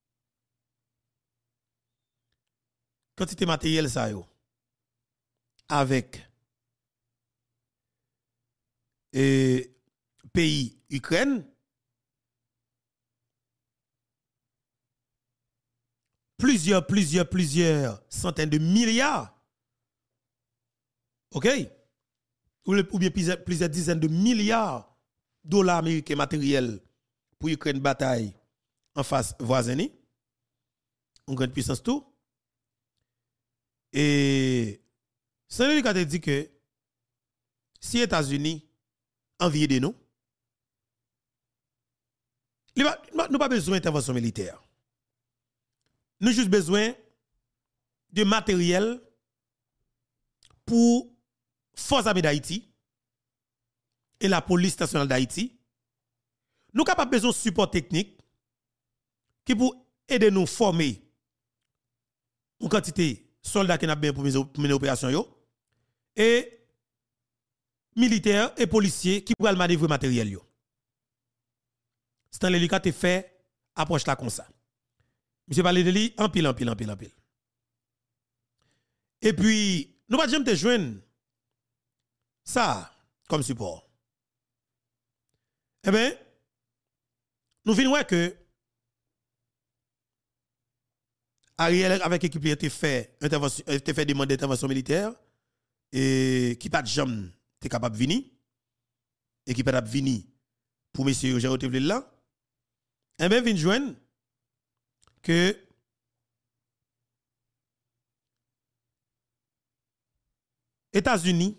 quantité matériel ça yo avec et pays Ukraine plusieurs plusieurs plusieurs centaines de milliards OK ou, ou bien plusieurs, plusieurs dizaines de milliards de dollars américains matériels pour Ukraine bataille en face voisine une grande puissance tout et Saint-Louis a dit que si les États-Unis envient de nous, nous n'avons pas besoin d'intervention militaire. Nous avons juste besoin de matériel pour Forces armées d'Haïti et la police nationale d'Haïti. Nous avons besoin de support technique qui pour aider nous former une quantité de soldats qui ont bien pour mener l'opération et militaires et policiers qui pourraient manœuvrer matériel yo. Stanley Lucas te fait approche là comme ça. Monsieur parler de lui en pile en pile en pile en pile. Et puis nous pas jamais te joindre ça comme support. Eh bien nous venons voir que Ariel avec équipe a fait intervention a fait demande d'intervention militaire et qui pas de jambe t'es capable de venir et qui peut venir pour monsieur Géraud Tevlil là et bien vinn joindre que États-Unis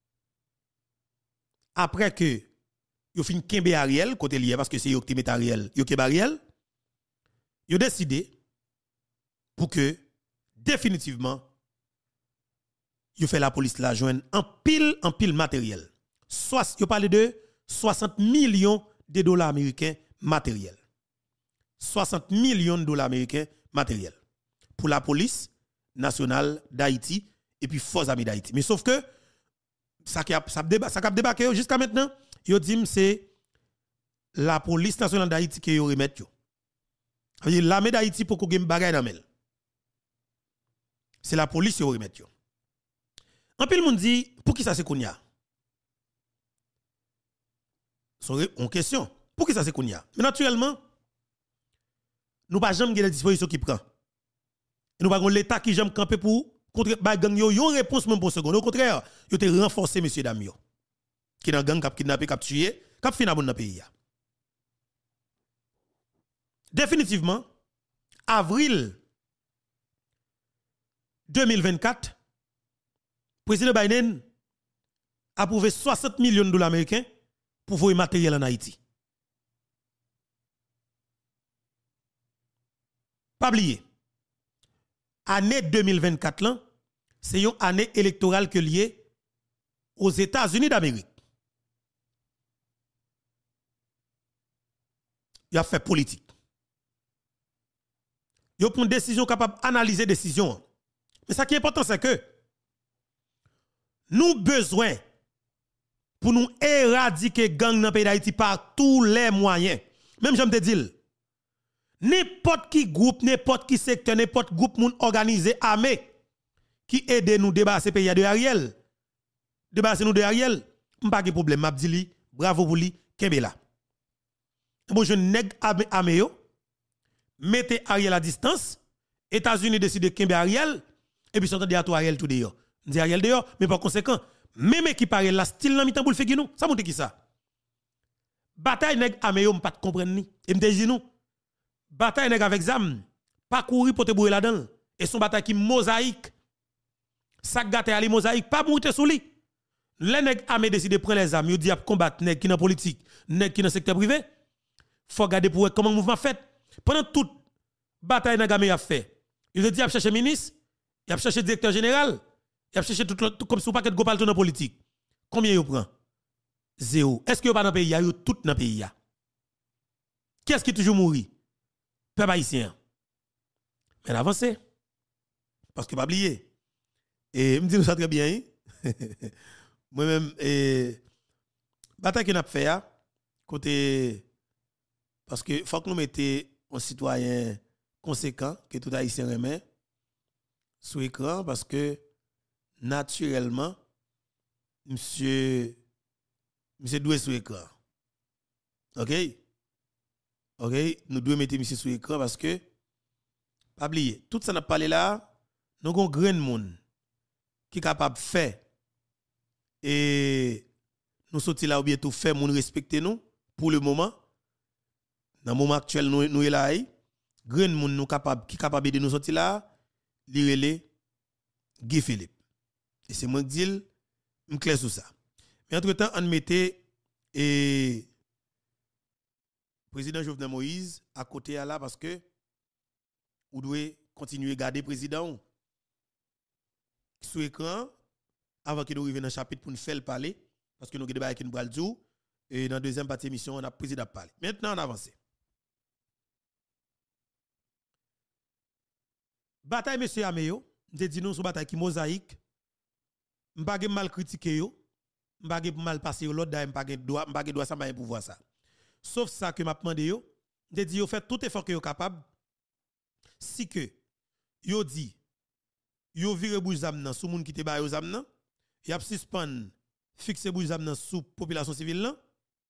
après que yo fin kembe Ariel côté lié parce que c'est yo qui met Ariel yo kembe Ariel yo décidé pour que définitivement yo fait la police la joindre en pile en pile matériel. Soit yo parle de soixante millions de dollars américains matériel. soixante millions de dollars américains matériel pour la police nationale d'Haïti et puis forces armées d'Haïti. Mais sauf que ça qui a ça débat ça qui débarqué jusqu'à maintenant, yo dit c'est la police nationale d'Haïti qui yo remet yo. L'armée d'Haïti pour qu'on gagne bagay dans mel. C'est la police qui yo remet yo. En pile monde dit pour qui ça c'est kounya? En question, pour qui ça c'est kounya? Mais naturellement, nous pas jamais la disposition qui prend. Et nous pas l'état qui jamais camper pour contre ba gang yo, yon réponse même pour seconde. Au contraire, yo te renforcer messieurs dames yo. Qui dans gang k'ap kidnapper, k'ap tuer, k'ap fin abon dans pays ya. Définitivement, avril deux mille vingt-quatre, président Biden a approuvé soixante millions de dollars américains pour voyer matériel en Haïti. Pas oublier. Année deux mille vingt-quatre, c'est une année électorale que liée aux États-Unis d'Amérique. Il a fait politique. Il a pris une décision capable d'analyser décision. Mais ce qui est important, c'est que nous avons besoin pour nous éradiquer gang dans le pays d'Haïti par tous les moyens. Même je me dis, n'importe qui groupe, n'importe qui secteur, n'importe groupe moun organisé, armé, qui aide nous débarrasser le pays de Ariel, débarrasser nous de Ariel, pas de problème, m'a dit bravo pour lui, kembe là. Bon, je nèg armé yo, mettez Ariel à distance, États-Unis décident de kembe Ariel, et puis sont dit à toi Ariel tout dehors. Dit Ariel dehors, mais par conséquent, même équipe Ariel la style nan mitan pour le faire nous, ça montre qui ça? Bataille nèg armé yo, m'pas comprendre ni. Et m'te dit nous, bataille nèg avec zam, pas courir pour te bouer là-dedans. Et son bataille qui mosaïque. Ça gâte ali mosaïque, pas mourir sous lui. Les nèg armé décide de prendre les armes, yo dit à combattre nèg qui dans politique, nèg qui dans secteur privé. Faut regarder pour comment le mouvement fait. Pendant toute bataille nèg armé a fait. Il dit à chercher ministre, il a cherché directeur général, il a cherché tout, tout comme si vous paquet de gopal dans la politique. Combien il prend? Zéro. Est-ce que vous pas dans le pays? Il y a tout dans le pays. Qui est-ce qui toujours mourit? Peuple haïtien. Mais avancez. Parce que pas oublier. Et me dit nous ça très bien. Moi-même, et bataille qu'on a fait, côté. Parce que faut que nous mettions un citoyen conséquent, que tout haïtien remet, sur l'écran, parce que naturellement, monsieur, monsieur doit sur l'écran. OK? OK? Nous devons mettre monsieur sur l'écran parce que, pas oublier, tout ça n'a pas parlé là, nous avons un grand monde qui est capable de faire et nous sortir là ou bien tout faire, nous respecter nous pour le moment. Dans le moment actuel, nous sommes là, grand monde nous capable qui capable de nous sortir là, l'irélé Guy Philippe. Et c'est moi qui dis, je clair sur ça. Mais entre-temps, on mettait et président Jovenel Moïse à côté là parce que vous devez continuer à garder le président sur l'écran avant qu'il arrive dans le chapitre pour nous faire parler parce que nous avons débat avec nous dire et dans la deuxième partie de l'émission, on a président parler. Maintenant, on avance. Bataille monsieur Ameyo, je dis nous sur bataille qui mosaïque. M'pa gen mal critiquer yo, m'pa gen mal passer l'autre d'ailleurs m'pa gen droit, m'pa gen droit ça m'a pour voir ça. Sauf ça que m'a demandé yo, je dis yo fait tout effort que yo capable. Si que yo dit yo vire bouche zam nan sou moun qui te ba yo zam nan, y a suspend fixe bouche zam nan sous population civile nan.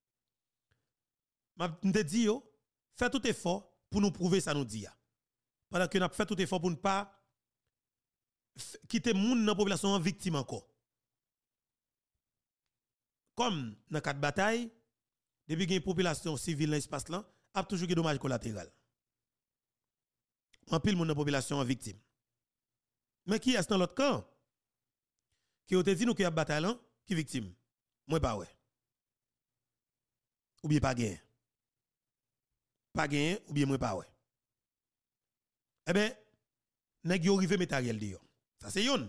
M'a dit yo fait tout effort pour nous prouver ça nous dit. Pendant que nous avons fait tout effort pour ne pas quitter moun dans la population victime encore. Comme dans quatre batailles, depuis qu'il y a une population civile dans l'espace là, il y a toujours des dommages collatéraux. En pile moun dans la population victime. Mais qui est dans l'autre camp? Qui a dit nous qu'il y a bataille là, qui est victime? Moi pas ouais. Ou bien pas gain. Pas gain ou bien moi pas ouais. Eh bien, nèg yo rive mettre Ariel dehors. Ça c'est yon.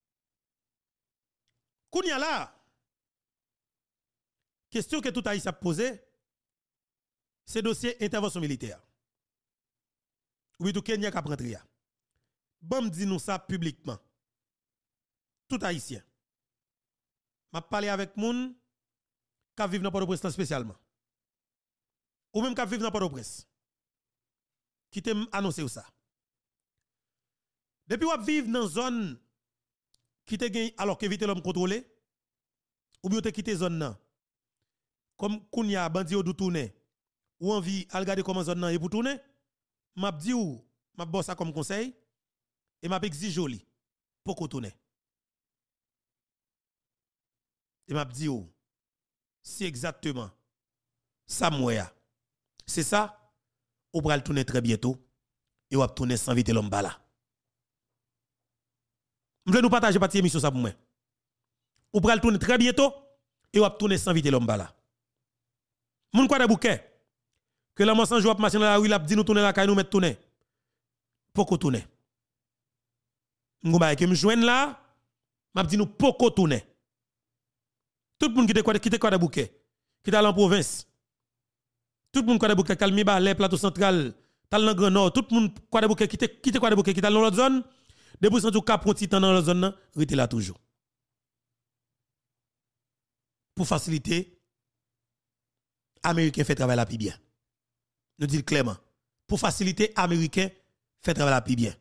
Kounya là. Question que tout Haïtien a posé, c'est dossier intervention militaire. Oui, tout Kenya qui rentré. Bon, dit nous ça publiquement. Tout Haïtien. M'a parlé avec moun qui vivent dans Port-au-Prince spécialement. Ou même qui vivent dans Port-au-Prince. Qui t'a annoncé ça. Depuis vous vivez dans une zone qui te gagne alors que éviter l'homme contrôlé, ou bien te quitter zone nan. Comme kounya bandi ou tourner, ou envie à regarder comment zone nan est pour tourner, m'a dit ou m'a bosse ça comme conseil et m'a exige joli pour qu'on tourne. Et m'a dit ou si exactement ça moya. C'est ça, ou pral tourner très bientôt et ou va tourner sans éviter l'homme bala. Je vais nous partager partie émission ça pour moi. Ou pral tourner très bientôt et ou va tourner sans éviter l'homme bala. Moun quoi de bouquet que la mensonge joue machine dans la rue l'a dit nous tourner la caille nous mettre tourner. Poko tourner. Ngomba que me joindre là, m'a dit nous poko tourner. Tout le monde qui te quoi qui te quoi de bouquet, qui dans la province. Tout le monde quoi de bouquet calmi ba les plateau central, tal dans grand nord, tout le monde quoi de bouquet qui te qui te quoi de bouquet qui dans l'autre zone. Depuis sans tout cap petit dans la zone là, rete là toujours. pour faciliter Américains fait travail la plus bien. Nous disons clairement, pour faciliter Américains fait travail la plus bien.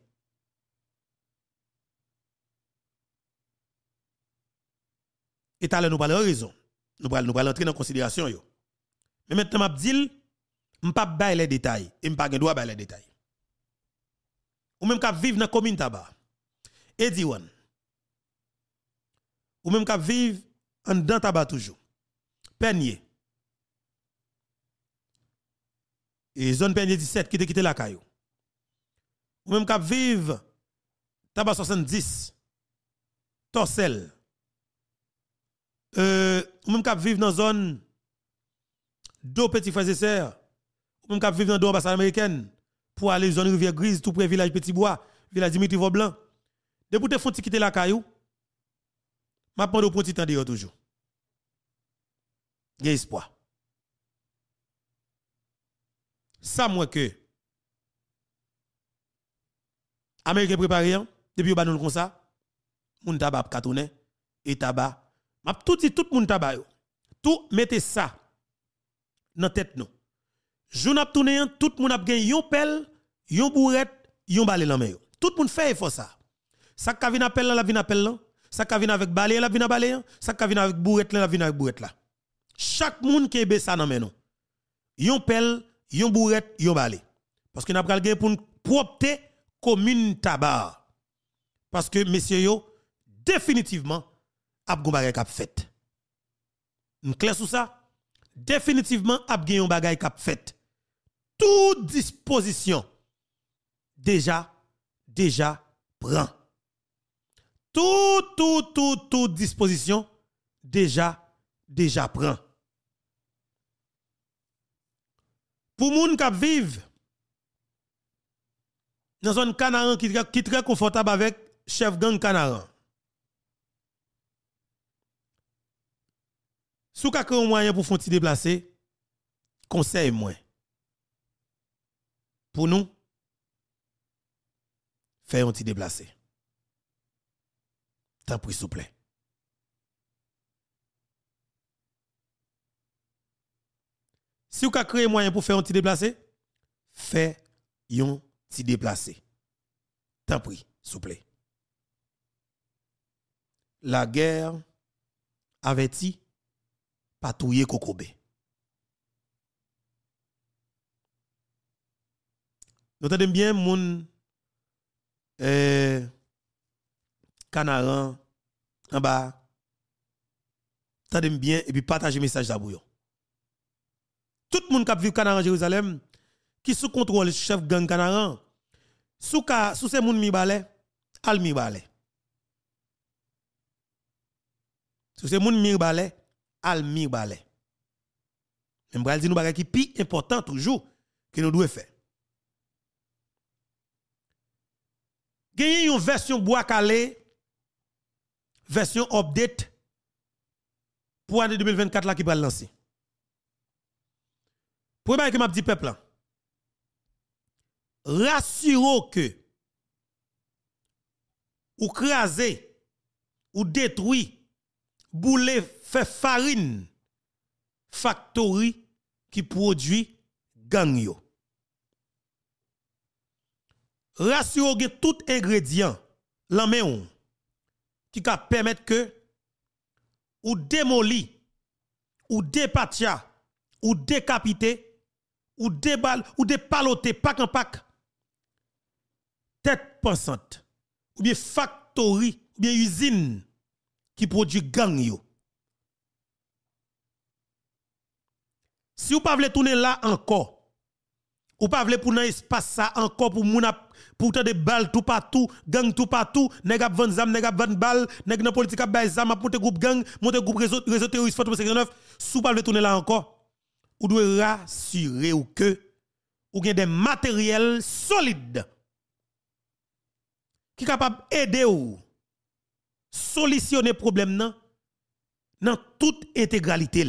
Et tout à l'heure, nous parlons de raison. Nous allons entrer dans considération. Yo. Mais maintenant, je dis, je ne vais pas bailler les détails. Et je ne vais pas bailler les détails. Ou même qu'à vivre dans la commune tabac. Et dit, ou même qu'à vivre en dedans tabac toujours. Peigné. Et zone Peigné dix-sept qui te quitté la caillou. Ou même qu'à vivre tabac soixante-dix. Torsel. Euh, ou même qu'à vivre dans zone deux petits frères et sœurs, ou même qu'à vivre dans deux ambassades américaines pour aller zone rivière grise tout près village Petit Bois, village Dimitri Vaublanc. Depuis te font quitter la caillou, m'a prendre au petit temps de toujours. Il y a espoir. Ça moi que Américain préparé depuis ba nous comme ça, moun tabac cartonné et tabac m'a tout dit tout moun tabac yo. Tout mettez ça dans tête nous. Joun ap tourné tout moun ap gen yon pelle, yon bourrette, yon balai dans main. Tout moun fait effort ça. Ça ka vinn appel la vinn appel là, ça ka vinn avec balai la vinn balai, ça ka vinn avec bourrette la vinn avec bourrette là. Chaque moun qui be ça dans main nous. Yon pelle, yon bourrette, yon balai. Parce que n'a pral gen pour propter commune tabac. Parce que messieurs yo définitivement ap gon bagay k'ap fait. Nous clair sur ça? Définitivement ap gen yon bagay k'ap fait. Toute disposition déjà déjà prend. Tout tout tout toute disposition déjà déjà prend. Pour moun k'ap vive dans zone Canaran qui qui très confortable avec chef gang Canaran. Sou ka un moyen pour fonti déplacer, conseil moins. Pour nous, faire un petit déplacer. Tant pis, s'il vous plaît. Si vous avez un moyen pour faire un petit déplacer, faites un petit déplacer. Tant pis, s'il vous plaît. La guerre avertit patrouiller Kokobe. Nous entendons bien moun euh, Canaran en bas. Entendons bien et puis partagez message d'abou. Tout le monde qui vit Canaran Jérusalem qui sous contrôle chef gang Canaran sous ka sous ces moun mi balé al mi balé. Sous ces moun mi balé al mi balé. Même bral dit nous bagay qui pi important toujours que nous devons faire. Gagné une version bois calé version update pour l'année deux mille vingt-quatre là qui va lancer. Pour que m'a dit peuple là. Rassurez que ou craser ou détruire boule fait farine factory qui produit gang yo. Rassurez que tout ingrédient l'en qui ka permettre que ou démoli ou dépatia ou décapiter ou débal ou dépaloter pack en pack tête pensante ou bien factory ou bien usine qui produit gang yo. Si vous pas voulez tourner là encore, ou pas voulez pour dans espace ça encore pour moun pour te des balles tout partout, gang tout partout, nèg ap vendre zam, nèg ap vendre balle, nèg dans politique ap bay zam, ap monter groupe gang, monter groupe réseau réseau terroriste cinquante-neuf, si pas voulez tourner là encore, ou doit rassurer ou que ou gen des matériels solides qui capable aider ou solutionner problème nan dans toute intégralité.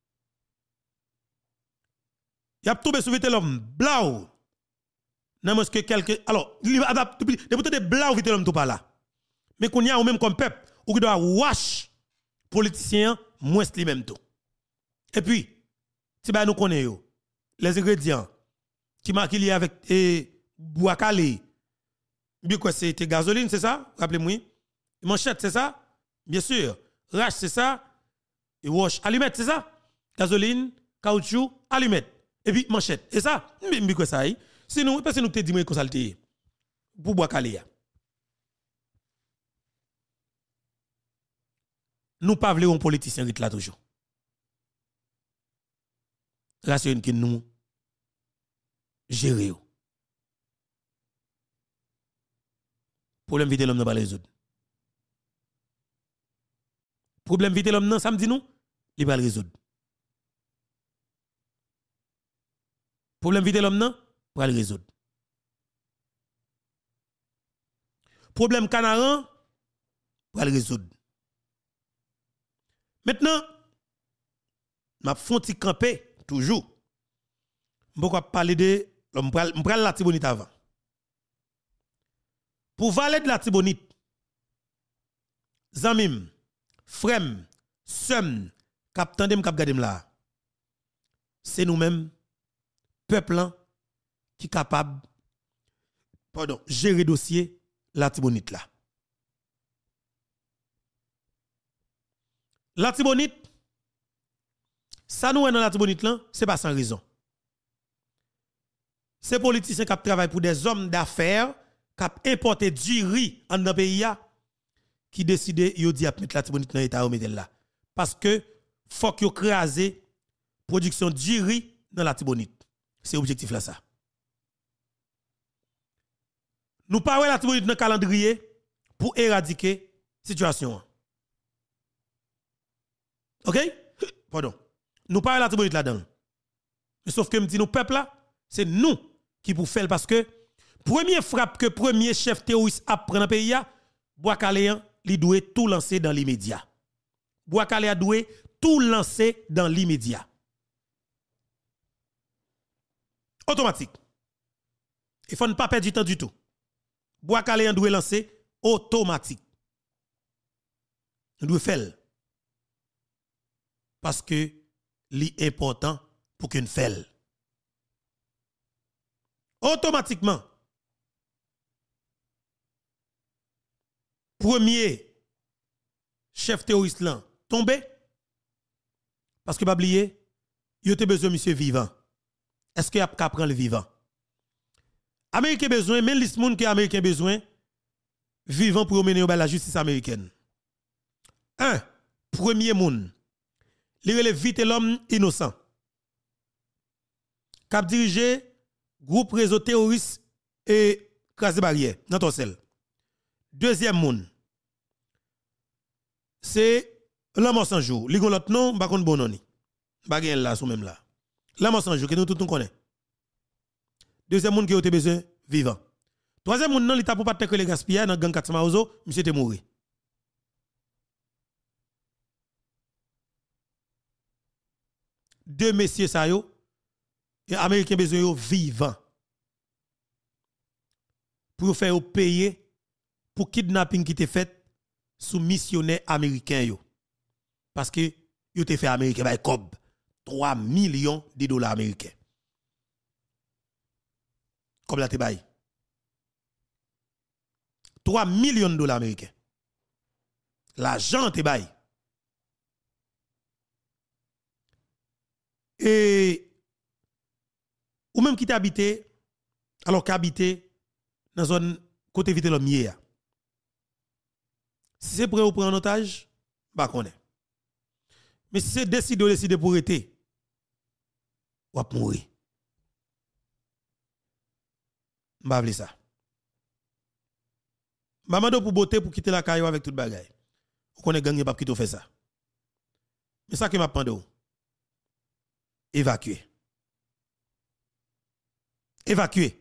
Y a tombé sur l'homme blau. Non que quelque alors il adapte depuis des blau vite l'homme tout pas là. Mais qu'on y a ou même comme peuple ou qui doit wash politiciens moins li même tout. Et puis, si bah nous connaissons les ingrédients qui marquent lié avec et bois calé, bien quoi c'est gasoline, c'est ça? Rappelez-moi. Manchette, c'est ça? Bien sûr. Rache, c'est ça? Et wash, allumette, c'est ça? Gasoline, caoutchouc, allumette. Et puis manchette. Et ça? Bien quoi ça? Sinon, parce que nous te dit qu'on salte pour bois calé. Nous pas voulons politicien qui là toujours. Là c'est une que nous gérer. Problème vite l'homme n'a pas résoudre. Problème vite l'homme non, ça me dit nous, il va le résoudre. Problème vite l'homme non, va le résoudre. Problème canaran, va le résoudre. Maintenant, m'a fonti camper toujours. Pourquoi parler de m'pral la Tibonite avant. Pour valer de la Tibonite, Zamim, Frem, Sem, kap tandem kap gadem là. C'est nous-mêmes peuple qui capable pardon, gérer dossier la Tibonite là. La Tibonite, ça nous est dans la Tibonite là, c'est pas sans raison. Ces politiciens qui travaillent pour des hommes d'affaires qui importent du riz en dans pays qui décident yo di ap mettre la Tibonite dans l'état ou là parce que faut que yo craser production du riz dans la Tibonite. C'est objectif là ça. Nous parlons la Tibonite dans calendrier pour éradiquer situation. OK? Pardon. Nous parlons la Tibonite là-dedans. Sauf que me dit nous peuple là, c'est nous qui pour faire parce que première frappe que premier chef terroriste a pris dans le pays, Boakale li doit tout lancer dans l'immédiat. Boakale a doit tout lancer dans l'immédiat. Automatique. Il faut ne pas perdre du temps du tout. Boakale doit lancer automatique. On doit faire. Parce que c'est important pour qu'une fasse. Automatiquement, premier chef terroriste là tombé parce que pas oublier, il a besoin de monsieur vivant. Est-ce qu'il y a qu'à prendre le vivant? Américain besoin, même les gens qui Américain besoin vivant pour mener la justice américaine. Un, premier monde, il relève vite l'homme innocent. Cap dirigé groupe réseau terroriste et crasé barrière dans ton sel. Deuxième monde, c'est l'homme sans jour. Li gon l'autre nom, pas kon bon noni. Pas gen là sous même là. L'homme sans jour que nous tout nous connaît. Deuxième monde qui a besoin vivant. Troisième monde non, l'état pour pas te que les gaspiller dans gang Katsma Ozo, monsieur te mouri. Deux messieurs ça yo et américain besoin yo vivant. Pour faire payer pour kidnapping qui était fait sous missionnaire américain yo. Parce que yo te fait américain bay cob trois millions de dollars américains. Comme la te bay. trois millions de dollars américains. L'argent te bay. Et ou même qui t'habite alors qu'habite dans zone côté vite l'homme hier. Si c'est prêt ou prendre en otage, bah connaît. Mais si c'est décidé de décider pour arrêter, ou va mourir. M'ba vle ça. Mamando pour beauté pour quitter la caillou avec toute bagaille. Ou connaît gang pas quitter faire ça. Mais ça qui m'a pando. Évacuer. Évacuer.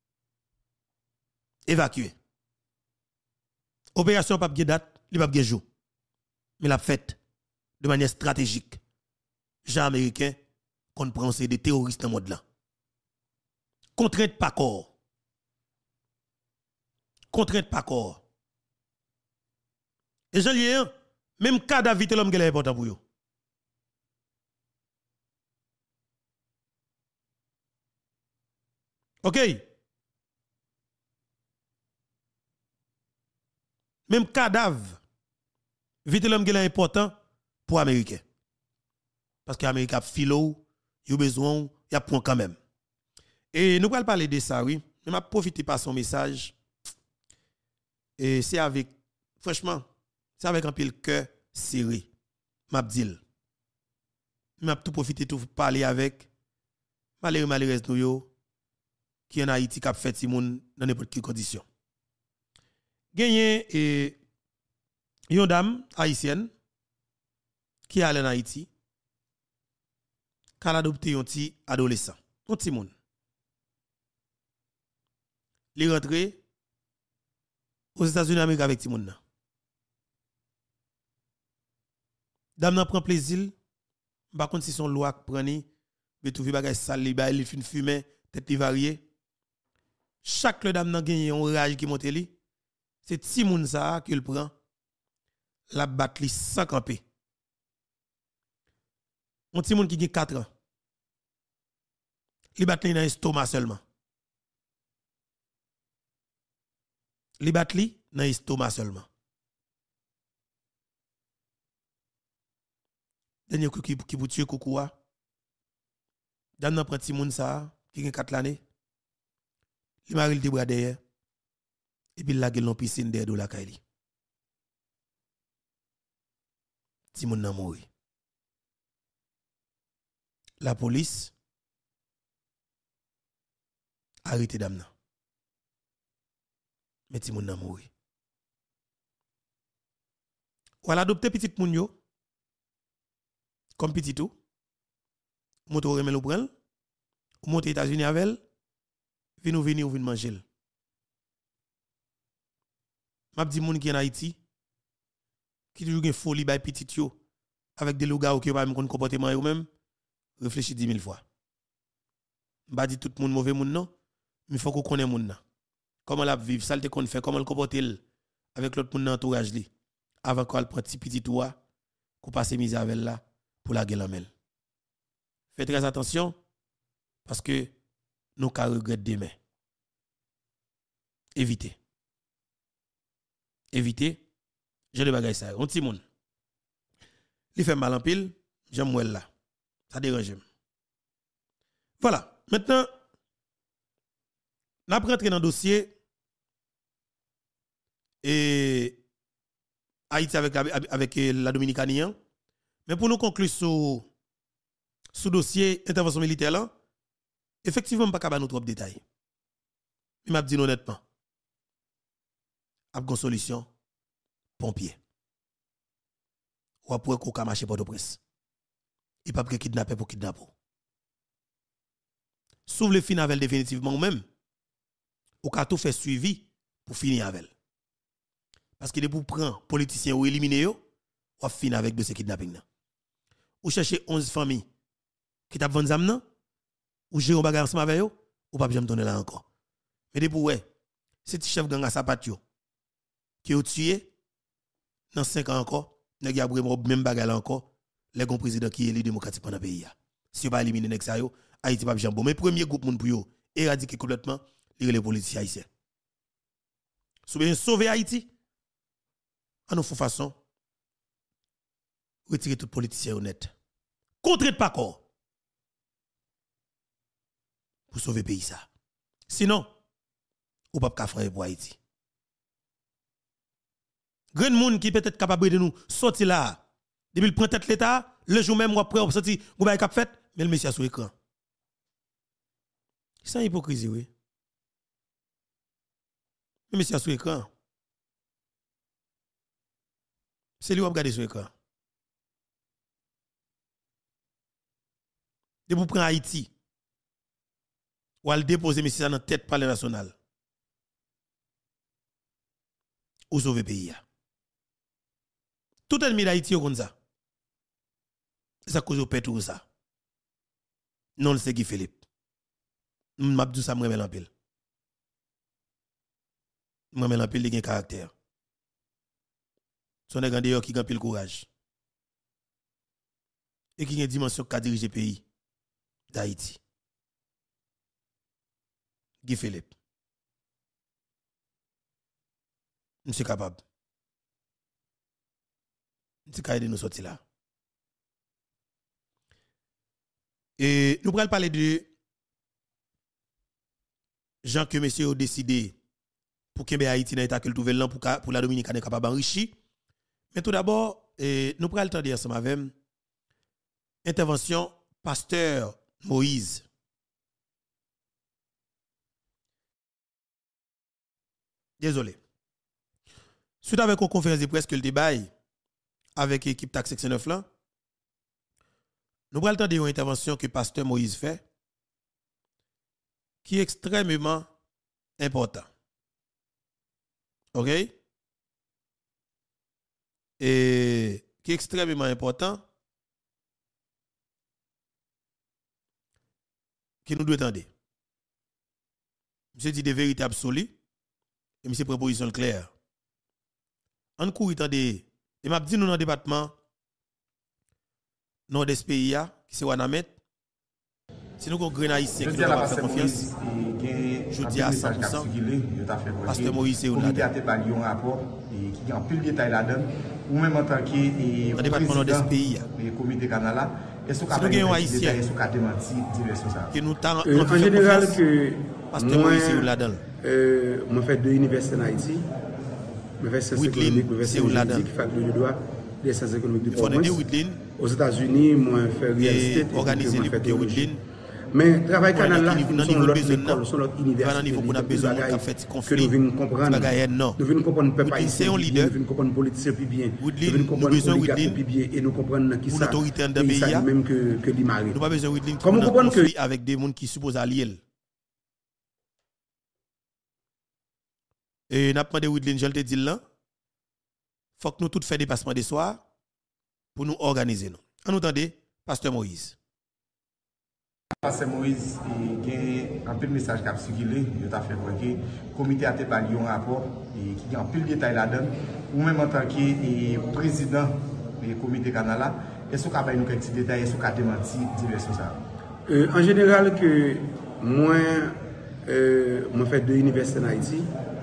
Évacuer. Opération pas de date, il pas de jour. Mais la fête de manière stratégique. Jean américain qu'on prend des terroristes dans le monde là. Contrainte pas corps. Contrainte pas corps. Et j'en lié même cadavre vite l'homme qui est important pour vous. OK? Même cadavre, vite l'homme qui est important pour Américains. Parce que l'Amérique a philo, il a besoin, il a point quand même. Et nous allons parler de ça, oui. Je vais profiter par son message. Et c'est avec, franchement, c'est avec un peu le cœur serré. M'a dit. M'a tout profiter tout parler avec malheureux malheureux nous yo qui en Haïti qui a fait Timoun dans n'importe quelle condition. Gagné et une dame haïtienne qui est allée en Haïti qui a adopté un petit adolescent, un petit moun. Il est rentré aux États-Unis d'Amérique avec petit moun. Dame nan prend plaisir, par contre si son loi prenne, mais trouver bagay sale, il fin fumer, tête variée. Chaque le dame nan gagne un rage qui monte li, c'est ti moun ça qu'il prend la bat li sans camper. Un ti moun qui gagne quatre ans. Li bat li dans l'estomac seulement. Li bat li dans l'estomac seulement. Dernier coup qui qui pour tuer Koukoua. Dame nan prend ti moun ça qui gagne quatre l'année. Il m'a rilé bras derrière et puis la gueule dans piscine derrière de la Kaili. Ti moun nan mouri. La police a arrêté dame nan. Mais ti moun nan mouri. Ou elle adopté petit moun yo comme petit tout. Moto remel ou pral. Ou monte États-Unis avec elle. Vin ou venir ou vin manger. M'a dit moun qui en Haïti qui toujours gen folie bay petit yo avec des loups qui pas même comportement eux même réfléchis dix mille fois. M'a dit tout moun mauvais moun non, mais faut qu'on connaisse moun nan. Comment la vivre, ça te kon fait, comment le comporter avec l'autre moun nan entourage li avant qu'on prend petit petit toi qu'on passe mise avec là pour la gueule en mel. Faites très attention parce que nous ka regret demain. Évitez. Évitez. Je le bagay ça. On ti moun. Li fait mal en pile, j'aime moi là. Ça dérange. Voilà. Maintenant, n'a rentré dans le dossier et Haïti avec la, avec la Dominicanie. Mais pour nous conclure sur ce dossier intervention militaire là, effectivement, pas capable de nous trop de détails. Mais m'a dit honnêtement, a une solution pompier. Ou après qu'on ka marcher pour de presse. Et pas pour kidnapper pour kidnapper. S'ouvre le fin avec définitivement ou même ou ka tout fait suivi pour finir avec. Parce que de pour prendre politicien ou éliminer yo, ou finir avec de ce kidnapping là. Ou chercher onze familles qui t'a vendu zam ou gérer un bagage ensemble avec eux, ou pas jamais donner là encore. Mais depuis ouais, c'est chef gang à sapatio qui ont tué dans cinq ans encore, nèg y a même bagage encore, les gon président qui est élu démocratique pendant pays ya. Si on pas éliminer nèg ça yo, Haïti pas jamais bon. Mais premier groupe moun pour yo éradiquer complètement les politiciens haïtiens. Si bien sauver Haïti, en nous façon retirer tout politicien honnête. Contre pas corps. Pour sauver le pays ça. Sinon, ou pas faire pour Haïti. Grand monde qui peut être capable de nous sortir là, depuis le prend tête l'État, le jour même ou après on sortir, ou ba cap fait, mais le monsieur sur écran. C'est hypocrisie oui. Le monsieur sur écran. C'est lui qui a regardé sur écran. De vous prendre Haïti, ou al déposer monsieur ça dans tête palais national. Ou sauver le pays. Tout ennemi d'Haïti est comme ça. C'est ça cause au pète tout ça. Non, c'est Guy Philippe. M'a dit ça me remet en pile. Me remet en pile de caractère. Son nèg qui a pile courage. Et qui a une dimension qu'a diriger le pays d'Haïti. Guy Philippe. Monsieur capable. Monsieur capable de nous sortir là. Et nous allons parler de gens que messieurs ont décidé pour que Haïti dans l'état que le trouve là pour pour la Dominicaine est capable d'enrichir. Mais tout d'abord, nous allons le temps de dire ensemble avec intervention pasteur Moïse. Désolé. Suite avec une conférence de presse que le débat avec l'équipe Tax section neuf là, nous allons entendre une intervention que pasteur Moïse fait qui est extrêmement important. OK? Et qui est extrêmement important qui nous doit attendre. Monsieur dit des vérités absolues et monsieur proposition claire. En cours attendez et m'a dit nous dans le département nord des pays qui c'est Wanamet. Si nous avons un haïtien qui nous va faire confiance, je dis à cent pour cent, pasteur Moïse est où là. Il y a un rapport qui a un pile de détails là-dedans, ou même en tant que dans le département nord des pays. Le comité canal, est-ce que nous avons un haïtien qui nous tend en général que pasteur Moïse est où là-dedans. Euh, moi fait deux universités en Haïti. Je fais sciences économiques, je fais sciences juridiques, je fais le droit des sciences économiques du Port-au-Prince. Aux États-Unis, moi je fais real estate et je fais théologie. Mais travail canal là, nous sommes l'autre école, sont l'autre université, nous avons besoin que nous venons comprendre. Nous venons comprendre le peuple haïtien, nous venons comprendre les politiciens plus bien, nous venons comprendre les oligarques plus bien et nous comprenons qui ça, ça même que que l'imari. Nous pas besoin de comment comprendre que avec des gens qui supposent allier. Et n'a pas demandé Woodlin, je te dis là, faut que nous tous fassions des passements de soir pour nous organiser. En entendez, pasteur Moïse. Pasteur Moïse, il y a un peu de message qui a circulé, il a fait que le comité a été un rapport qui a un peu de détails là-dedans, ou même en tant que président du comité canal, est-ce que vous avez quelques petits détails, est-ce que vous avez démenti diverses choses? En général, que moi, euh, moi fait deux universités en Haïti.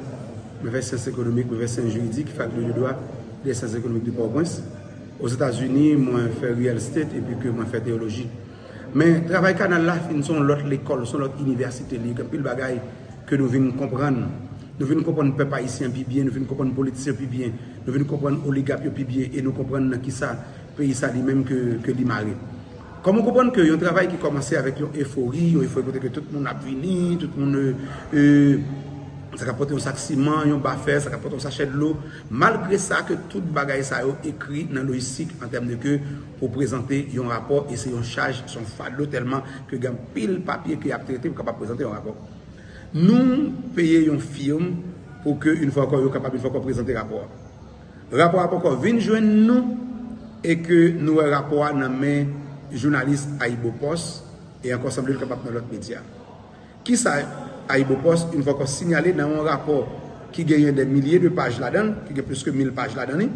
Je fais sciences économiques, je fais sciences juridiques, je fais le droit des sciences économiques du Port-au-Prince. Aux États-Unis, je fais real estate et puis que je fais théologie. Mais le travail canal là, c'est l'autre école, c'est l'autre université, il y a pile de bagailles que nous venons comprendre. Nous venons comprendre le peuple haïtien plus bien, nous venons comprendre les politiciens plus bien, nous venons comprendre les oligarques plus bien et nous comprenons qui ça, pays ça lui-même que, que l'imari. Comme on comprend qu'il y a un travail qui commence avec une euphorie, il faut que tout le monde a venu, tout le monde. Euh, Ça apporte un sac ciment, un baffer, ça apporte un sachet de l'eau. Malgré ça, que tout le bagage ça est écrit dans le logistique en termes de que pour présenter un rapport et c'est une charge, son fardeau tellement que il y a pile papier qui a traité pour capable présenter un rapport. Nous payons une firme pour que une fois encore capable une fois qu'on présente le rapport. Le rapport a encore vient joindre nous et que nous un rapport dans main journaliste Aibo Post et encore semble capable dans l'autre média. Qui ça Aibo Post, une fois qu'on signalé dans un rapport qui gagne des milliers de pages là-dedans, qui gagne plus que mille pages là-dedans,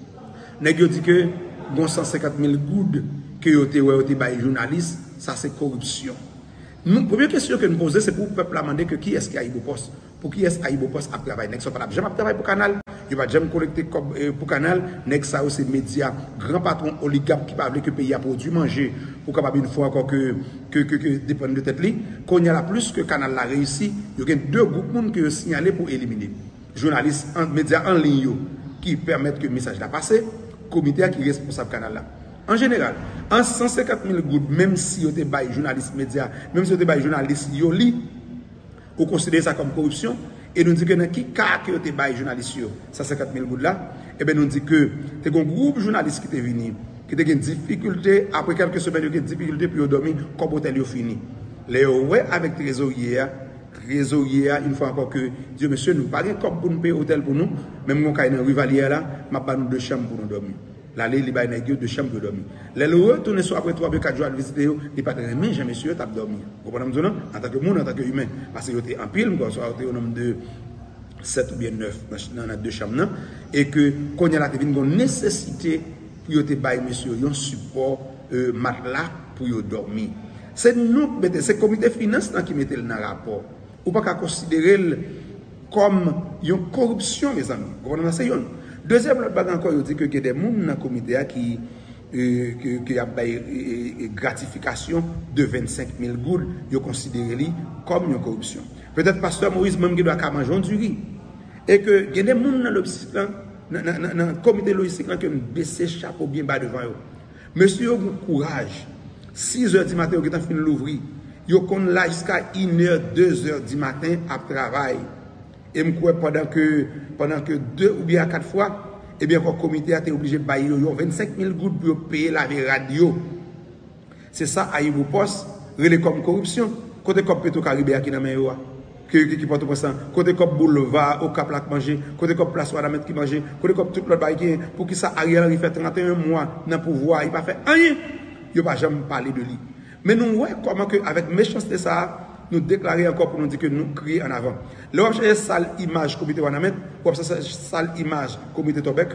nous avons dit que cent cinquante mille gouttes que vous avez des journalistes, ça c'est corruption. La première question que nous posons, c'est pour le peuple demander que qui est-ce qui a Aibo Post? Pour qui est-ce Aibo Post a travaillé? N'est-ce pas jamais travailler pour Canal? Je ne vais jamais collecter pour Canal. N'est-ce pas aussi médias, grand patron oligarque qui parle que le pays a produit manger pour capable une fois encore que que que, que dépendre de tête li. Qu'on y a plus que Canal l'a réussi, il y a deux groupes monde qui ont signalé pour éliminer. Journalistes, médias en ligne qui permettent que le message la passe, comité qui est responsable Canal là. En général, en cent cinquante mille gouttes, même si vous êtes des journalistes médias, même si vous êtes des journalistes yo li, vous considérez ça comme corruption. Et nous disons que dans qui cas que vous êtes des journalistes, cent cinquante mille gouttes là, et bien nous disons que c'est un groupe de journalistes qui est venu, qui a une difficulté, après quelques semaines, il y a une difficulté pour dormir, comme l'hôtel est fini. Les ouais avec trésorier, trésorier, une fois encore que Dieu monsieur, nous pas comme pour nous payer hôtel pour nous, même quand on a une rivalière là, m'a pas nous deux chambres pour nous dormir. L'aller, il y a deux chambres pour dormir. Les retourner soit après trois ou quatre jours à visiter, il n'y a pas de mais jamais monsieur, tu as dormi. Vous comprenez non? En tant que monde, en tant qu'humain. Parce que vous êtes en pile, vous êtes au nombre de sept ou bien neuf dans les deux chambres. Et que quand il y a une nécessité pour vous bailler monsieur, un support euh, matelas pour vous dormir. C'est nous, c'est le comité finance qui met le rapport. ou pas qu'à considérer comme une corruption, mes amis. Vous comprenez, c'est une. Deuxième, l'autre bagage encore, il dit que il y a des gens dans le comité qui euh, qui, qui a une gratification de vingt-cinq mille gouttes, ils considèrent comme une corruption. Peut-être pasteur Moïse même qui doit manger du riz. Et que il y a des gens dans le dans le comité logistique qui ont baissé le chapeau bien bas devant eux. Monsieur, vous courage. six heures du matin, vous avez fini l'ouvrir. Vous avez là jusqu'à une heure, deux heures du matin à travail. Et je crois pendant que, pendant que deux ou bien quatre fois, et bien, le comité a été obligé de payer vingt-cinq mille gouttes pour payer la radio. C'est ça, à Ivo Post, relais comme corruption. Côté comme Petro Caribéa qui n'a pas qui porte pour ça, côté comme Boulevard, au Cap Lac manger, côté comme Place Ouadamet qui mange, côté comme tout l'autre bail pour qui ça Ariel Henry fait trente et un mois dans le pouvoir, il n'a pas fait rien, il n'a pas jamais parlé de lui. Mais nous voyons comment que avec méchanceté ça, nous déclarer encore pour nous dire que nous crions en avant. Là, on cherche sale image comité Ouadamet, on cherche sale image comité Tobec,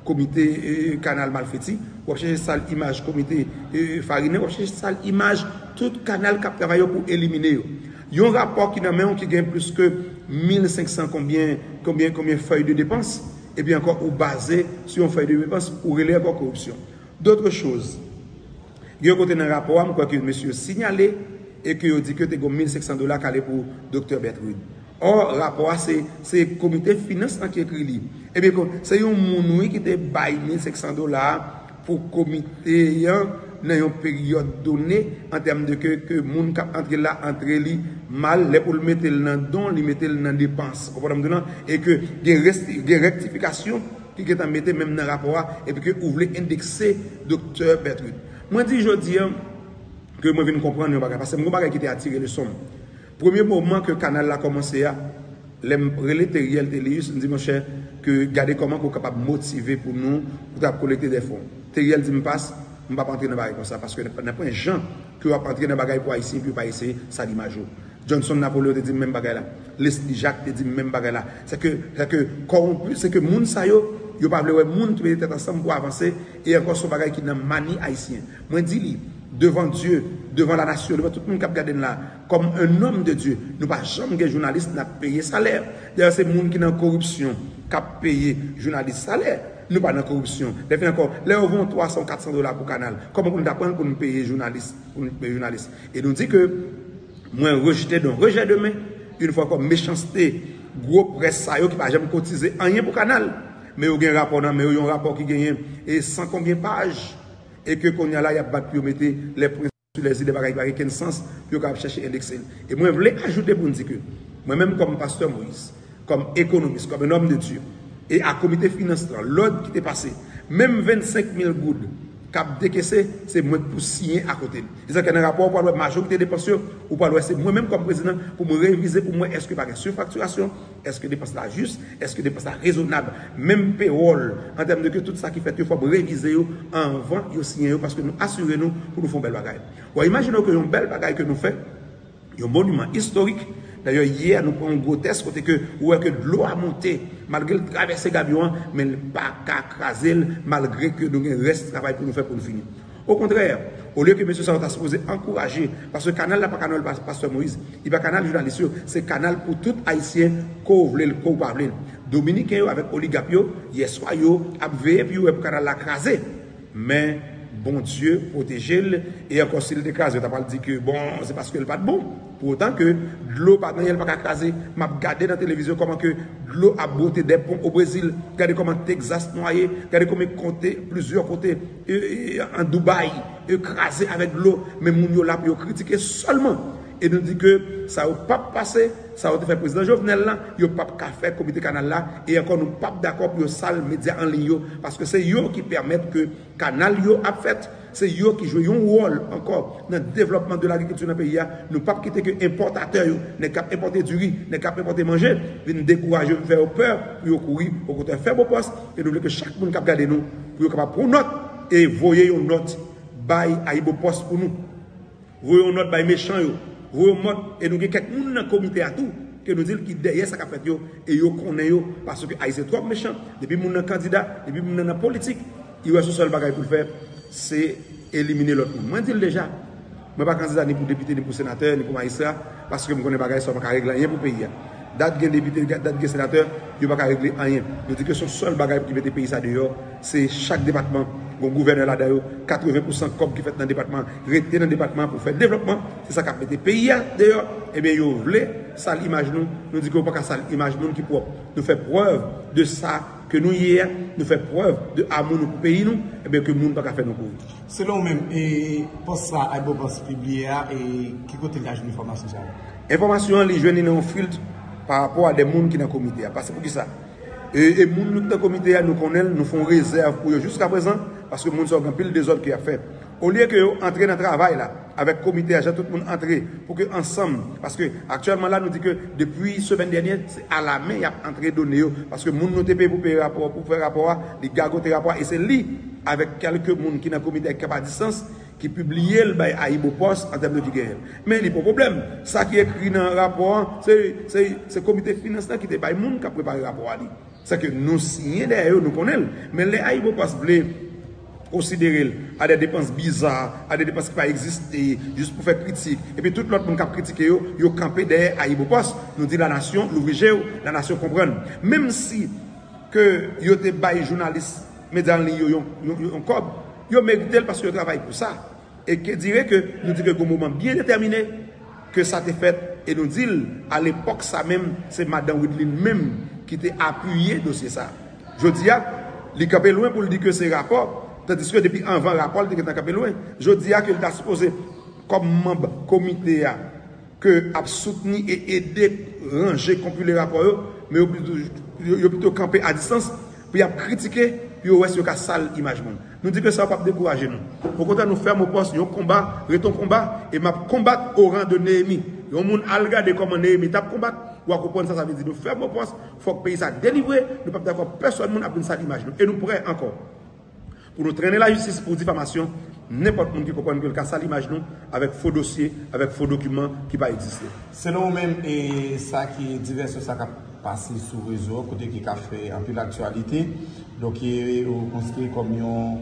comité euh, Canal Malfetti, on cherche sale image comité euh, Fariné, on cherche sale image tout canal qui travaille pour éliminer. Il y a un rapport qui n'a même qui gagne plus que mille cinq cents combien, combien, combien feuilles de dépenses, et bien encore ou basé sur une feuille de dépenses pour relayer encore corruption. D'autres choses. Il y a un côté dans le rapport, je crois que monsieur signalé et que dit que tu as mille cinq cents dollars calé pour docteur Bertrud. Or, le rapport, c'est le comité finance qui écrit lui. Et bien, c'est un monde qui te baille mille cinq cents dollars pour le comité dans une période donnée en termes de que que monde qui entre là entre lui mal les pour le mettre dans don lui mettre dans dépenses et que des rectifications qui est en mettre même dans rapport et puis que vous voulez indexer docteur Bertrud. Moi dis je dis que moi viens comprendre parce que mon bagage qui était attiré le somme. Premier moment que canal a commencé à les relais Teriel Téléus dit mon cher que garder comment qu'on capable motiver pour nous pour collecter des fonds. Teriel dit me passe je ne vais pas entrer dans le bagage comme ça parce que n'a pas un gens qui va entrer dans le bagage pour ici puis pas essayer ça l'image. Johnson Napoléon te dit même bagage là. Leslie Jacques te dit même bagage là. C'est que c'est que corrompu, c'est que moun sa yo, yo pas vle moun qui peut être ensemble pour avancer et encore son bagage qui dans manie haïtien. Moi dis li devant Dieu, devant la nation, devant tout le monde qui a regardé là comme un homme de Dieu. Nous pas jamais des journalistes n'a payé salaire. D'ailleurs c'est moun qui dans corruption qui a payé journaliste salaire. Nous pas dans la corruption. Les encore, là on vend trois cents quatre cents dollars pour canal. Comment on apprend pour nous payer journalistes, pour nous payer journalistes. Et nous dit que moi rejeté donc rejet demain une fois comme méchanceté gros presse ça qui va jamais cotiser rien pour canal. Mais il y a un rapport mais il y a un rapport qui gagne et sans combien de pages et que qu'on y a là il y a battu pour mettre les points sur les idées bagages qui aucun sens pour chercher indexer. Et moi je voulais ajouter pour nous dire que moi même comme pasteur Moïse, comme économiste, comme un homme de Dieu et à comité financier, l'ordre qui est passé, même vingt-cinq mille gouttes cap décaissé, c'est moi pour signer à côté. C'est-à-dire qu'il y a un rapport pour la majorité des dépenses, ou pour c'est moi-même comme président, pour me réviser pour moi, est-ce que par une surfacturation, est-ce que dépense là juste, est-ce que dépense là raisonnable, même payroll, en termes de que tout ça qui fait, il faut réviser avant de signer, parce que nous assurons nous pour nous faire une belle bagaille. Ou imaginons que une belle bagaille que nous faisons, un monument historique. D'ailleurs, hier, nous prenons un gros test, côté que, où est que de l'eau a monté, malgré le traverser Gabion, mais le pas qu'à craser, malgré que nous avons reste de travail pour nous faire pour nous finir. Au contraire, au lieu que M. Sarota se supposé encourager, parce que le canal n'est pas canal Pasteur Moïse, il n'est pas canal journaliste, c'est canal pour tout Haïtien qu'on veut le parler. Dominicain avec Oligapio, hier soir, ils ont veillé pour le canal la craser. Mais, bon Dieu, protégez-le, et encore s'il décrase, il n'a pas dit que bon, c'est parce qu'il n'est pas bon. Pour autant que de l'eau pas dans pas craser, m'a regardé dans la télévision comment que de l'eau a botté des ponts au Brésil, regardez comment Texas noyé, regardez comment compter plusieurs côtés en Dubaï, écrasé avec l'eau, mais moun yo là pour critiquer seulement. Et nous dit que ça n'a pas passé, ça a fait président Jovenel là, il n'a pas fait comité canal là, et encore nous pas d'accord pour salle média en ligne, parce que c'est eux qui permettent que canal yo a fait, c'est eux qui jouent un rôle encore dans le développement de l'agriculture dans le pays. Nous ne pouvons pas quitter que importateurs n'est capable d'importer du riz, n'est capable d'importer manger, viennent décourager, faire peur, pour courir, pour côté faire beau poste, et nous voulons que chaque monde qui regarde nous, pour capable prendre note et voyer une note, bail à beau poste pour nous, voyer une note bail méchant yo. Et nous avons quelqu'un dans le comité à tout, que nous disons qui derrière ça qu'a fait yo, et yo connaît yo, parce que c'est trop méchant. Depuis que nous sommes candidats, depuis que nous sommes dans la politique, il y a ce seul bagage pour faire, c'est éliminer l'autre monde. Moi, je dis déjà, Je ne suis pas candidat ni pour député, ni pour sénateur, ni pour magistrat, parce que je ne connais pas que je ne peux pas régler rien pour le pays. Date de député, date de sénateur, je ne peux pas régler rien. Je dis que son seul bagage qui met le pays ça dehors, c'est chaque département, le gouverneur là-dedans, quatre-vingts pour cent comme qui fait dans le département, rester dans le département pour faire le développement, c'est ça qui met le pays dehors. Eh bien, vous voulez, ça l'image nous, nous disons qu'on ne peut pas ça l'image nous qui pour nous faire preuve de ça que nous hier, nous fait preuve de amour pour le pays, nous, et bien que le monde ne peut pas faire nos coups. Selon même, et pour ça, il faut publier et qui côté la information ça? Information, les jeunes ont un filtre par rapport à des gens qui sont dans le comité. Parce que pour qui ça? Et les gens qui sont dans le comité, nous connaissons, nous font réserve pour eux jusqu'à présent, parce que les gens sont en pile des autres qui a fait. Au lieu que vous entrez dans le travail là, avec le comité, tout le monde entrer pour que ensemble, parce que actuellement là, nous dit que depuis la semaine dernière, c'est à la main, il y a entré donné, parce que les gens ont payé pour faire rapport, pour faire rapport, les gagoter rapport, et c'est lui, avec quelques gens qui sont dans le comité avec à distance, qui publient le bail à Ibopost en termes de guerre. Mais il n'y a pas de problème. Ça qui est écrit dans le rapport, c'est le comité financier qui est le monde qui a préparé le rapport. C'est que nous signons derrière, nous connaissons. Mais les Ibopost voulaient considérer à des dépenses bizarres, à des dépenses qui ne pas exister, juste pour faire critique. Et puis tout l'autre monde qui a critiqué, ils ont campé derrière à Ibopost. Nous dit la nation, l'ouvrier, la nation comprend. Même si que ils ont été des journalistes, médias en ligne, ils ont cob, ils ont mérité parce qu'ils travaillent pour ça. Et que dirait que nous disons qu'au moment bien déterminé que ça a été fait, et nous disons à l'époque ça même, c'est Madame Widlin même qui a appuyé le dossier ça. Je dis, il est loin pour dire que c'est rapport. Tandis que depuis avant le rapport, il était campé loin. Je dis qu'il a supposé, comme membre comité, que a soutenu et aidé ranger, compiler les rapports, mais il a plutôt campé à distance, puis il a critiqué, puis il a sale image. Nous disons que ça ne va pas décourager nous. Au contraire, nous faisons poste, nous combat, reton combat, et nous combattre au rang de Néhémie. Il y a des gens qui regardent comment Néhémie tape combattre, ou à comprendre ça, ça veut dire nous faisons poste, il faut que le pays soit délivré, nous ne pouvons pas avoir personne qui a pris cette image. Et nous pourrions encore. Pour nous traîner la justice pour diffamation, n'importe qui qui comprend que le cas ça l'image nous avec faux dossiers, avec faux documents qui ne pas exister. Selon même et ça qui est divers ça qui a passé sur le réseau, côté qui a fait un peu l'actualité, donc il est considéré comme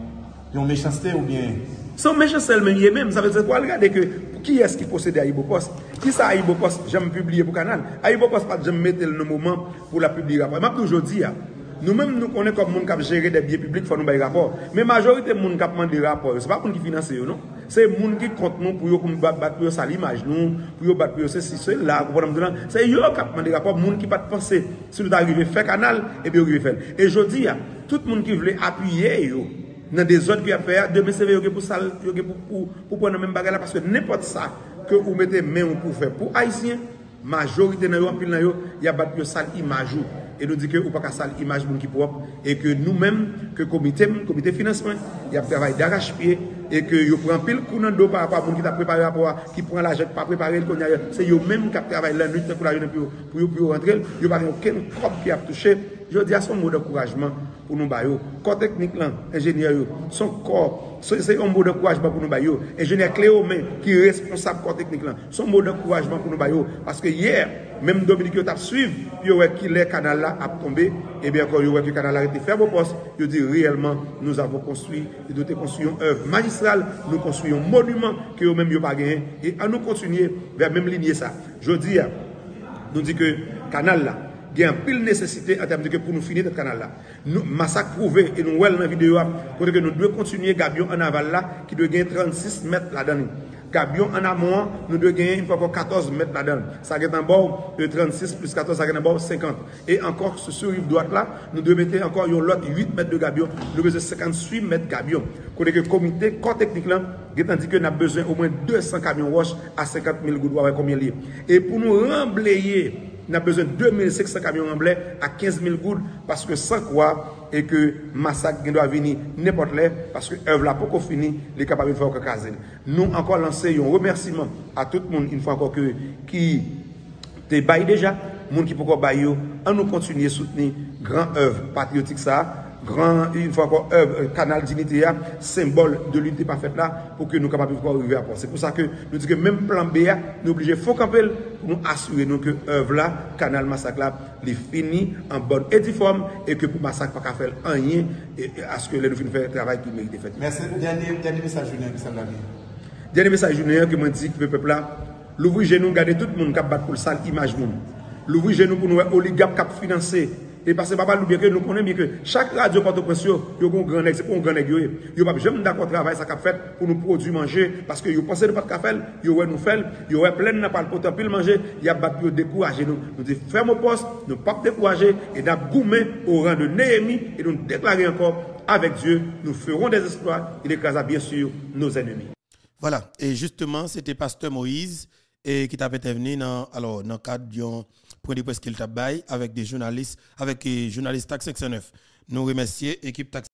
une méchanceté ou bien. Sans méchanceté même, ça veut dire quoi? Regardez que qui est-ce qui possède à Ibopost? Qui ça à Ibopost? J'aime publier pour le canal. À Ibopost, pas j'aime mettre le moment pour la publier. Je toujours dit, nous-mêmes, nous connaissons comme gens qui gèrent des biens publics, il faut nous faire des rapports. Mais la majorité des gens qui demandent des rapports, ce n'est pas les gens qui financent, non? C'est les gens qui comptent nous pour nous battre pour ça l'image, nous, pour nous battre pour ceci, cela, pour nous dire. C'est eux qui demandent des rapports, les gens qui ne pensent pas si nous arrivons à faire canal, et puis nous faire. Et je dis, tout le monde qui veut appuyer, dans des autres qui a fait, demain c'est pour ça, pour prendre le même bagage là, parce que n'importe ça que vous mettez main pour faire pour Haïtiens, majorité dans eux, il y a battu sale image. Et nous dit que ou pas qu'à sale image qui propre et que nous-mêmes que comité comité financement il y a travail d'arrache-pied et que yo prend pile coup dans dos par rapport à monde qui t'a préparé rapport qui prend l'argent pas préparé c'est eux même qui travaille la nuit pour l'argent pour pour pour rentrer yo pas aucun cop qui a touché. Je dis à son mot d'encouragement pour nous bailler. Corps technique là, ingénieur son corps, c'est un mot d'encouragement pour nous bailler. Ingénieur Cléomain qui est responsable corps technique là, son mot d'encouragement pour nous bailler parce que hier même Dominique t'a suivi, puis ouais qui le canal là a tombé et bien encore ouais que le canal a été fait au poste, je dis réellement nous avons construit et nous construisons une œuvre magistrale, nous construisons un monument que eux même yo pas gagné et à nous continuer vers même ligne ça. Je dis nous dit que canal là il y a une pile nécessité en termes de que pour nous finir ce canal-là. Nous, massacre prouvé, et nous voyons dans la vidéo, pour que nous devons continuer Gabion en aval là, qui doit gagner trente-six mètres là-dedans. Gabion en amont, nous devons gagner une fois encore quatorze mètres là-dedans. Ça gagne en bord de trente-six plus quatorze, ça gagne en bord cinquante. Et encore, sur ce rive droite là, nous devons mettre encore l'autre huit mètres de Gabion. Nous devons cinquante-huit mètres Gabion. Pour que le comité, corps technique là, il a dit que nous avons besoin au moins deux cents camions roches à cinquante mille gouttes, avec combien liés. Et pour nous remblayer, nous avons besoin de deux mille cinq cents camions remblais à quinze mille gouttes parce que sans quoi et que massacre doit venir n'importe là parce que l'œuvre là pour qu'on finisse, les capables de faire que caser. Nous encore lancer un remerciement à tout le monde une fois encore que qui te baille déjà, monde qui peut encore bailler, en nous continuer à soutenir grand œuvre patriotique ça. Grand, une fois encore, œuvre, canal dignité, symbole de l'unité parfaite là, pour que nous soyons capables de arriver à porter. C'est pour ça que nous disons que même plan B, nous sommes obligés de faire camper pour nous assurer nous, que l'œuvre là, canal massacre là, est fini en bonne et due forme et que pour massacre pas faire rien et à ce que nous finissons faire le travail qui mérite fait. Merci. Dernier, dernier message, Julien, qui s'en Dernier message journée que m'a dit que le peuple là, l'ouvrir genou, garder tout le monde qui battre pour le sale image monde. L'ouvrir genou pour nous oligarques qui financer. Et parce que papa nous bien que nous connaissons bien que chaque radio Port-au-Prince yo un grand nèg, c'est pour un grand nèg yo. Yo pas jamais d'accord travail ça qu'a fait pour nous produire manger parce que yo pensez de pas de faire, yo ouais nous faire, yo ouais plein n'a pas le potent pile manger, y a battre yo décourager nous. Nous dit ferme au poste, nous pas décourager et n'a goumé au rang de Néhémie et nous déclarer encore avec Dieu, nous ferons des exploits, il écrasera bien sûr nos ennemis. Voilà, et justement, c'était pasteur Moïse et qui t'a intervenu dans alors dans le cadre d'un point de presse qu'il t'a bail avec des journalistes avec les journalistes Tax cinq cent neuf. Nous remercions l'équipe Tax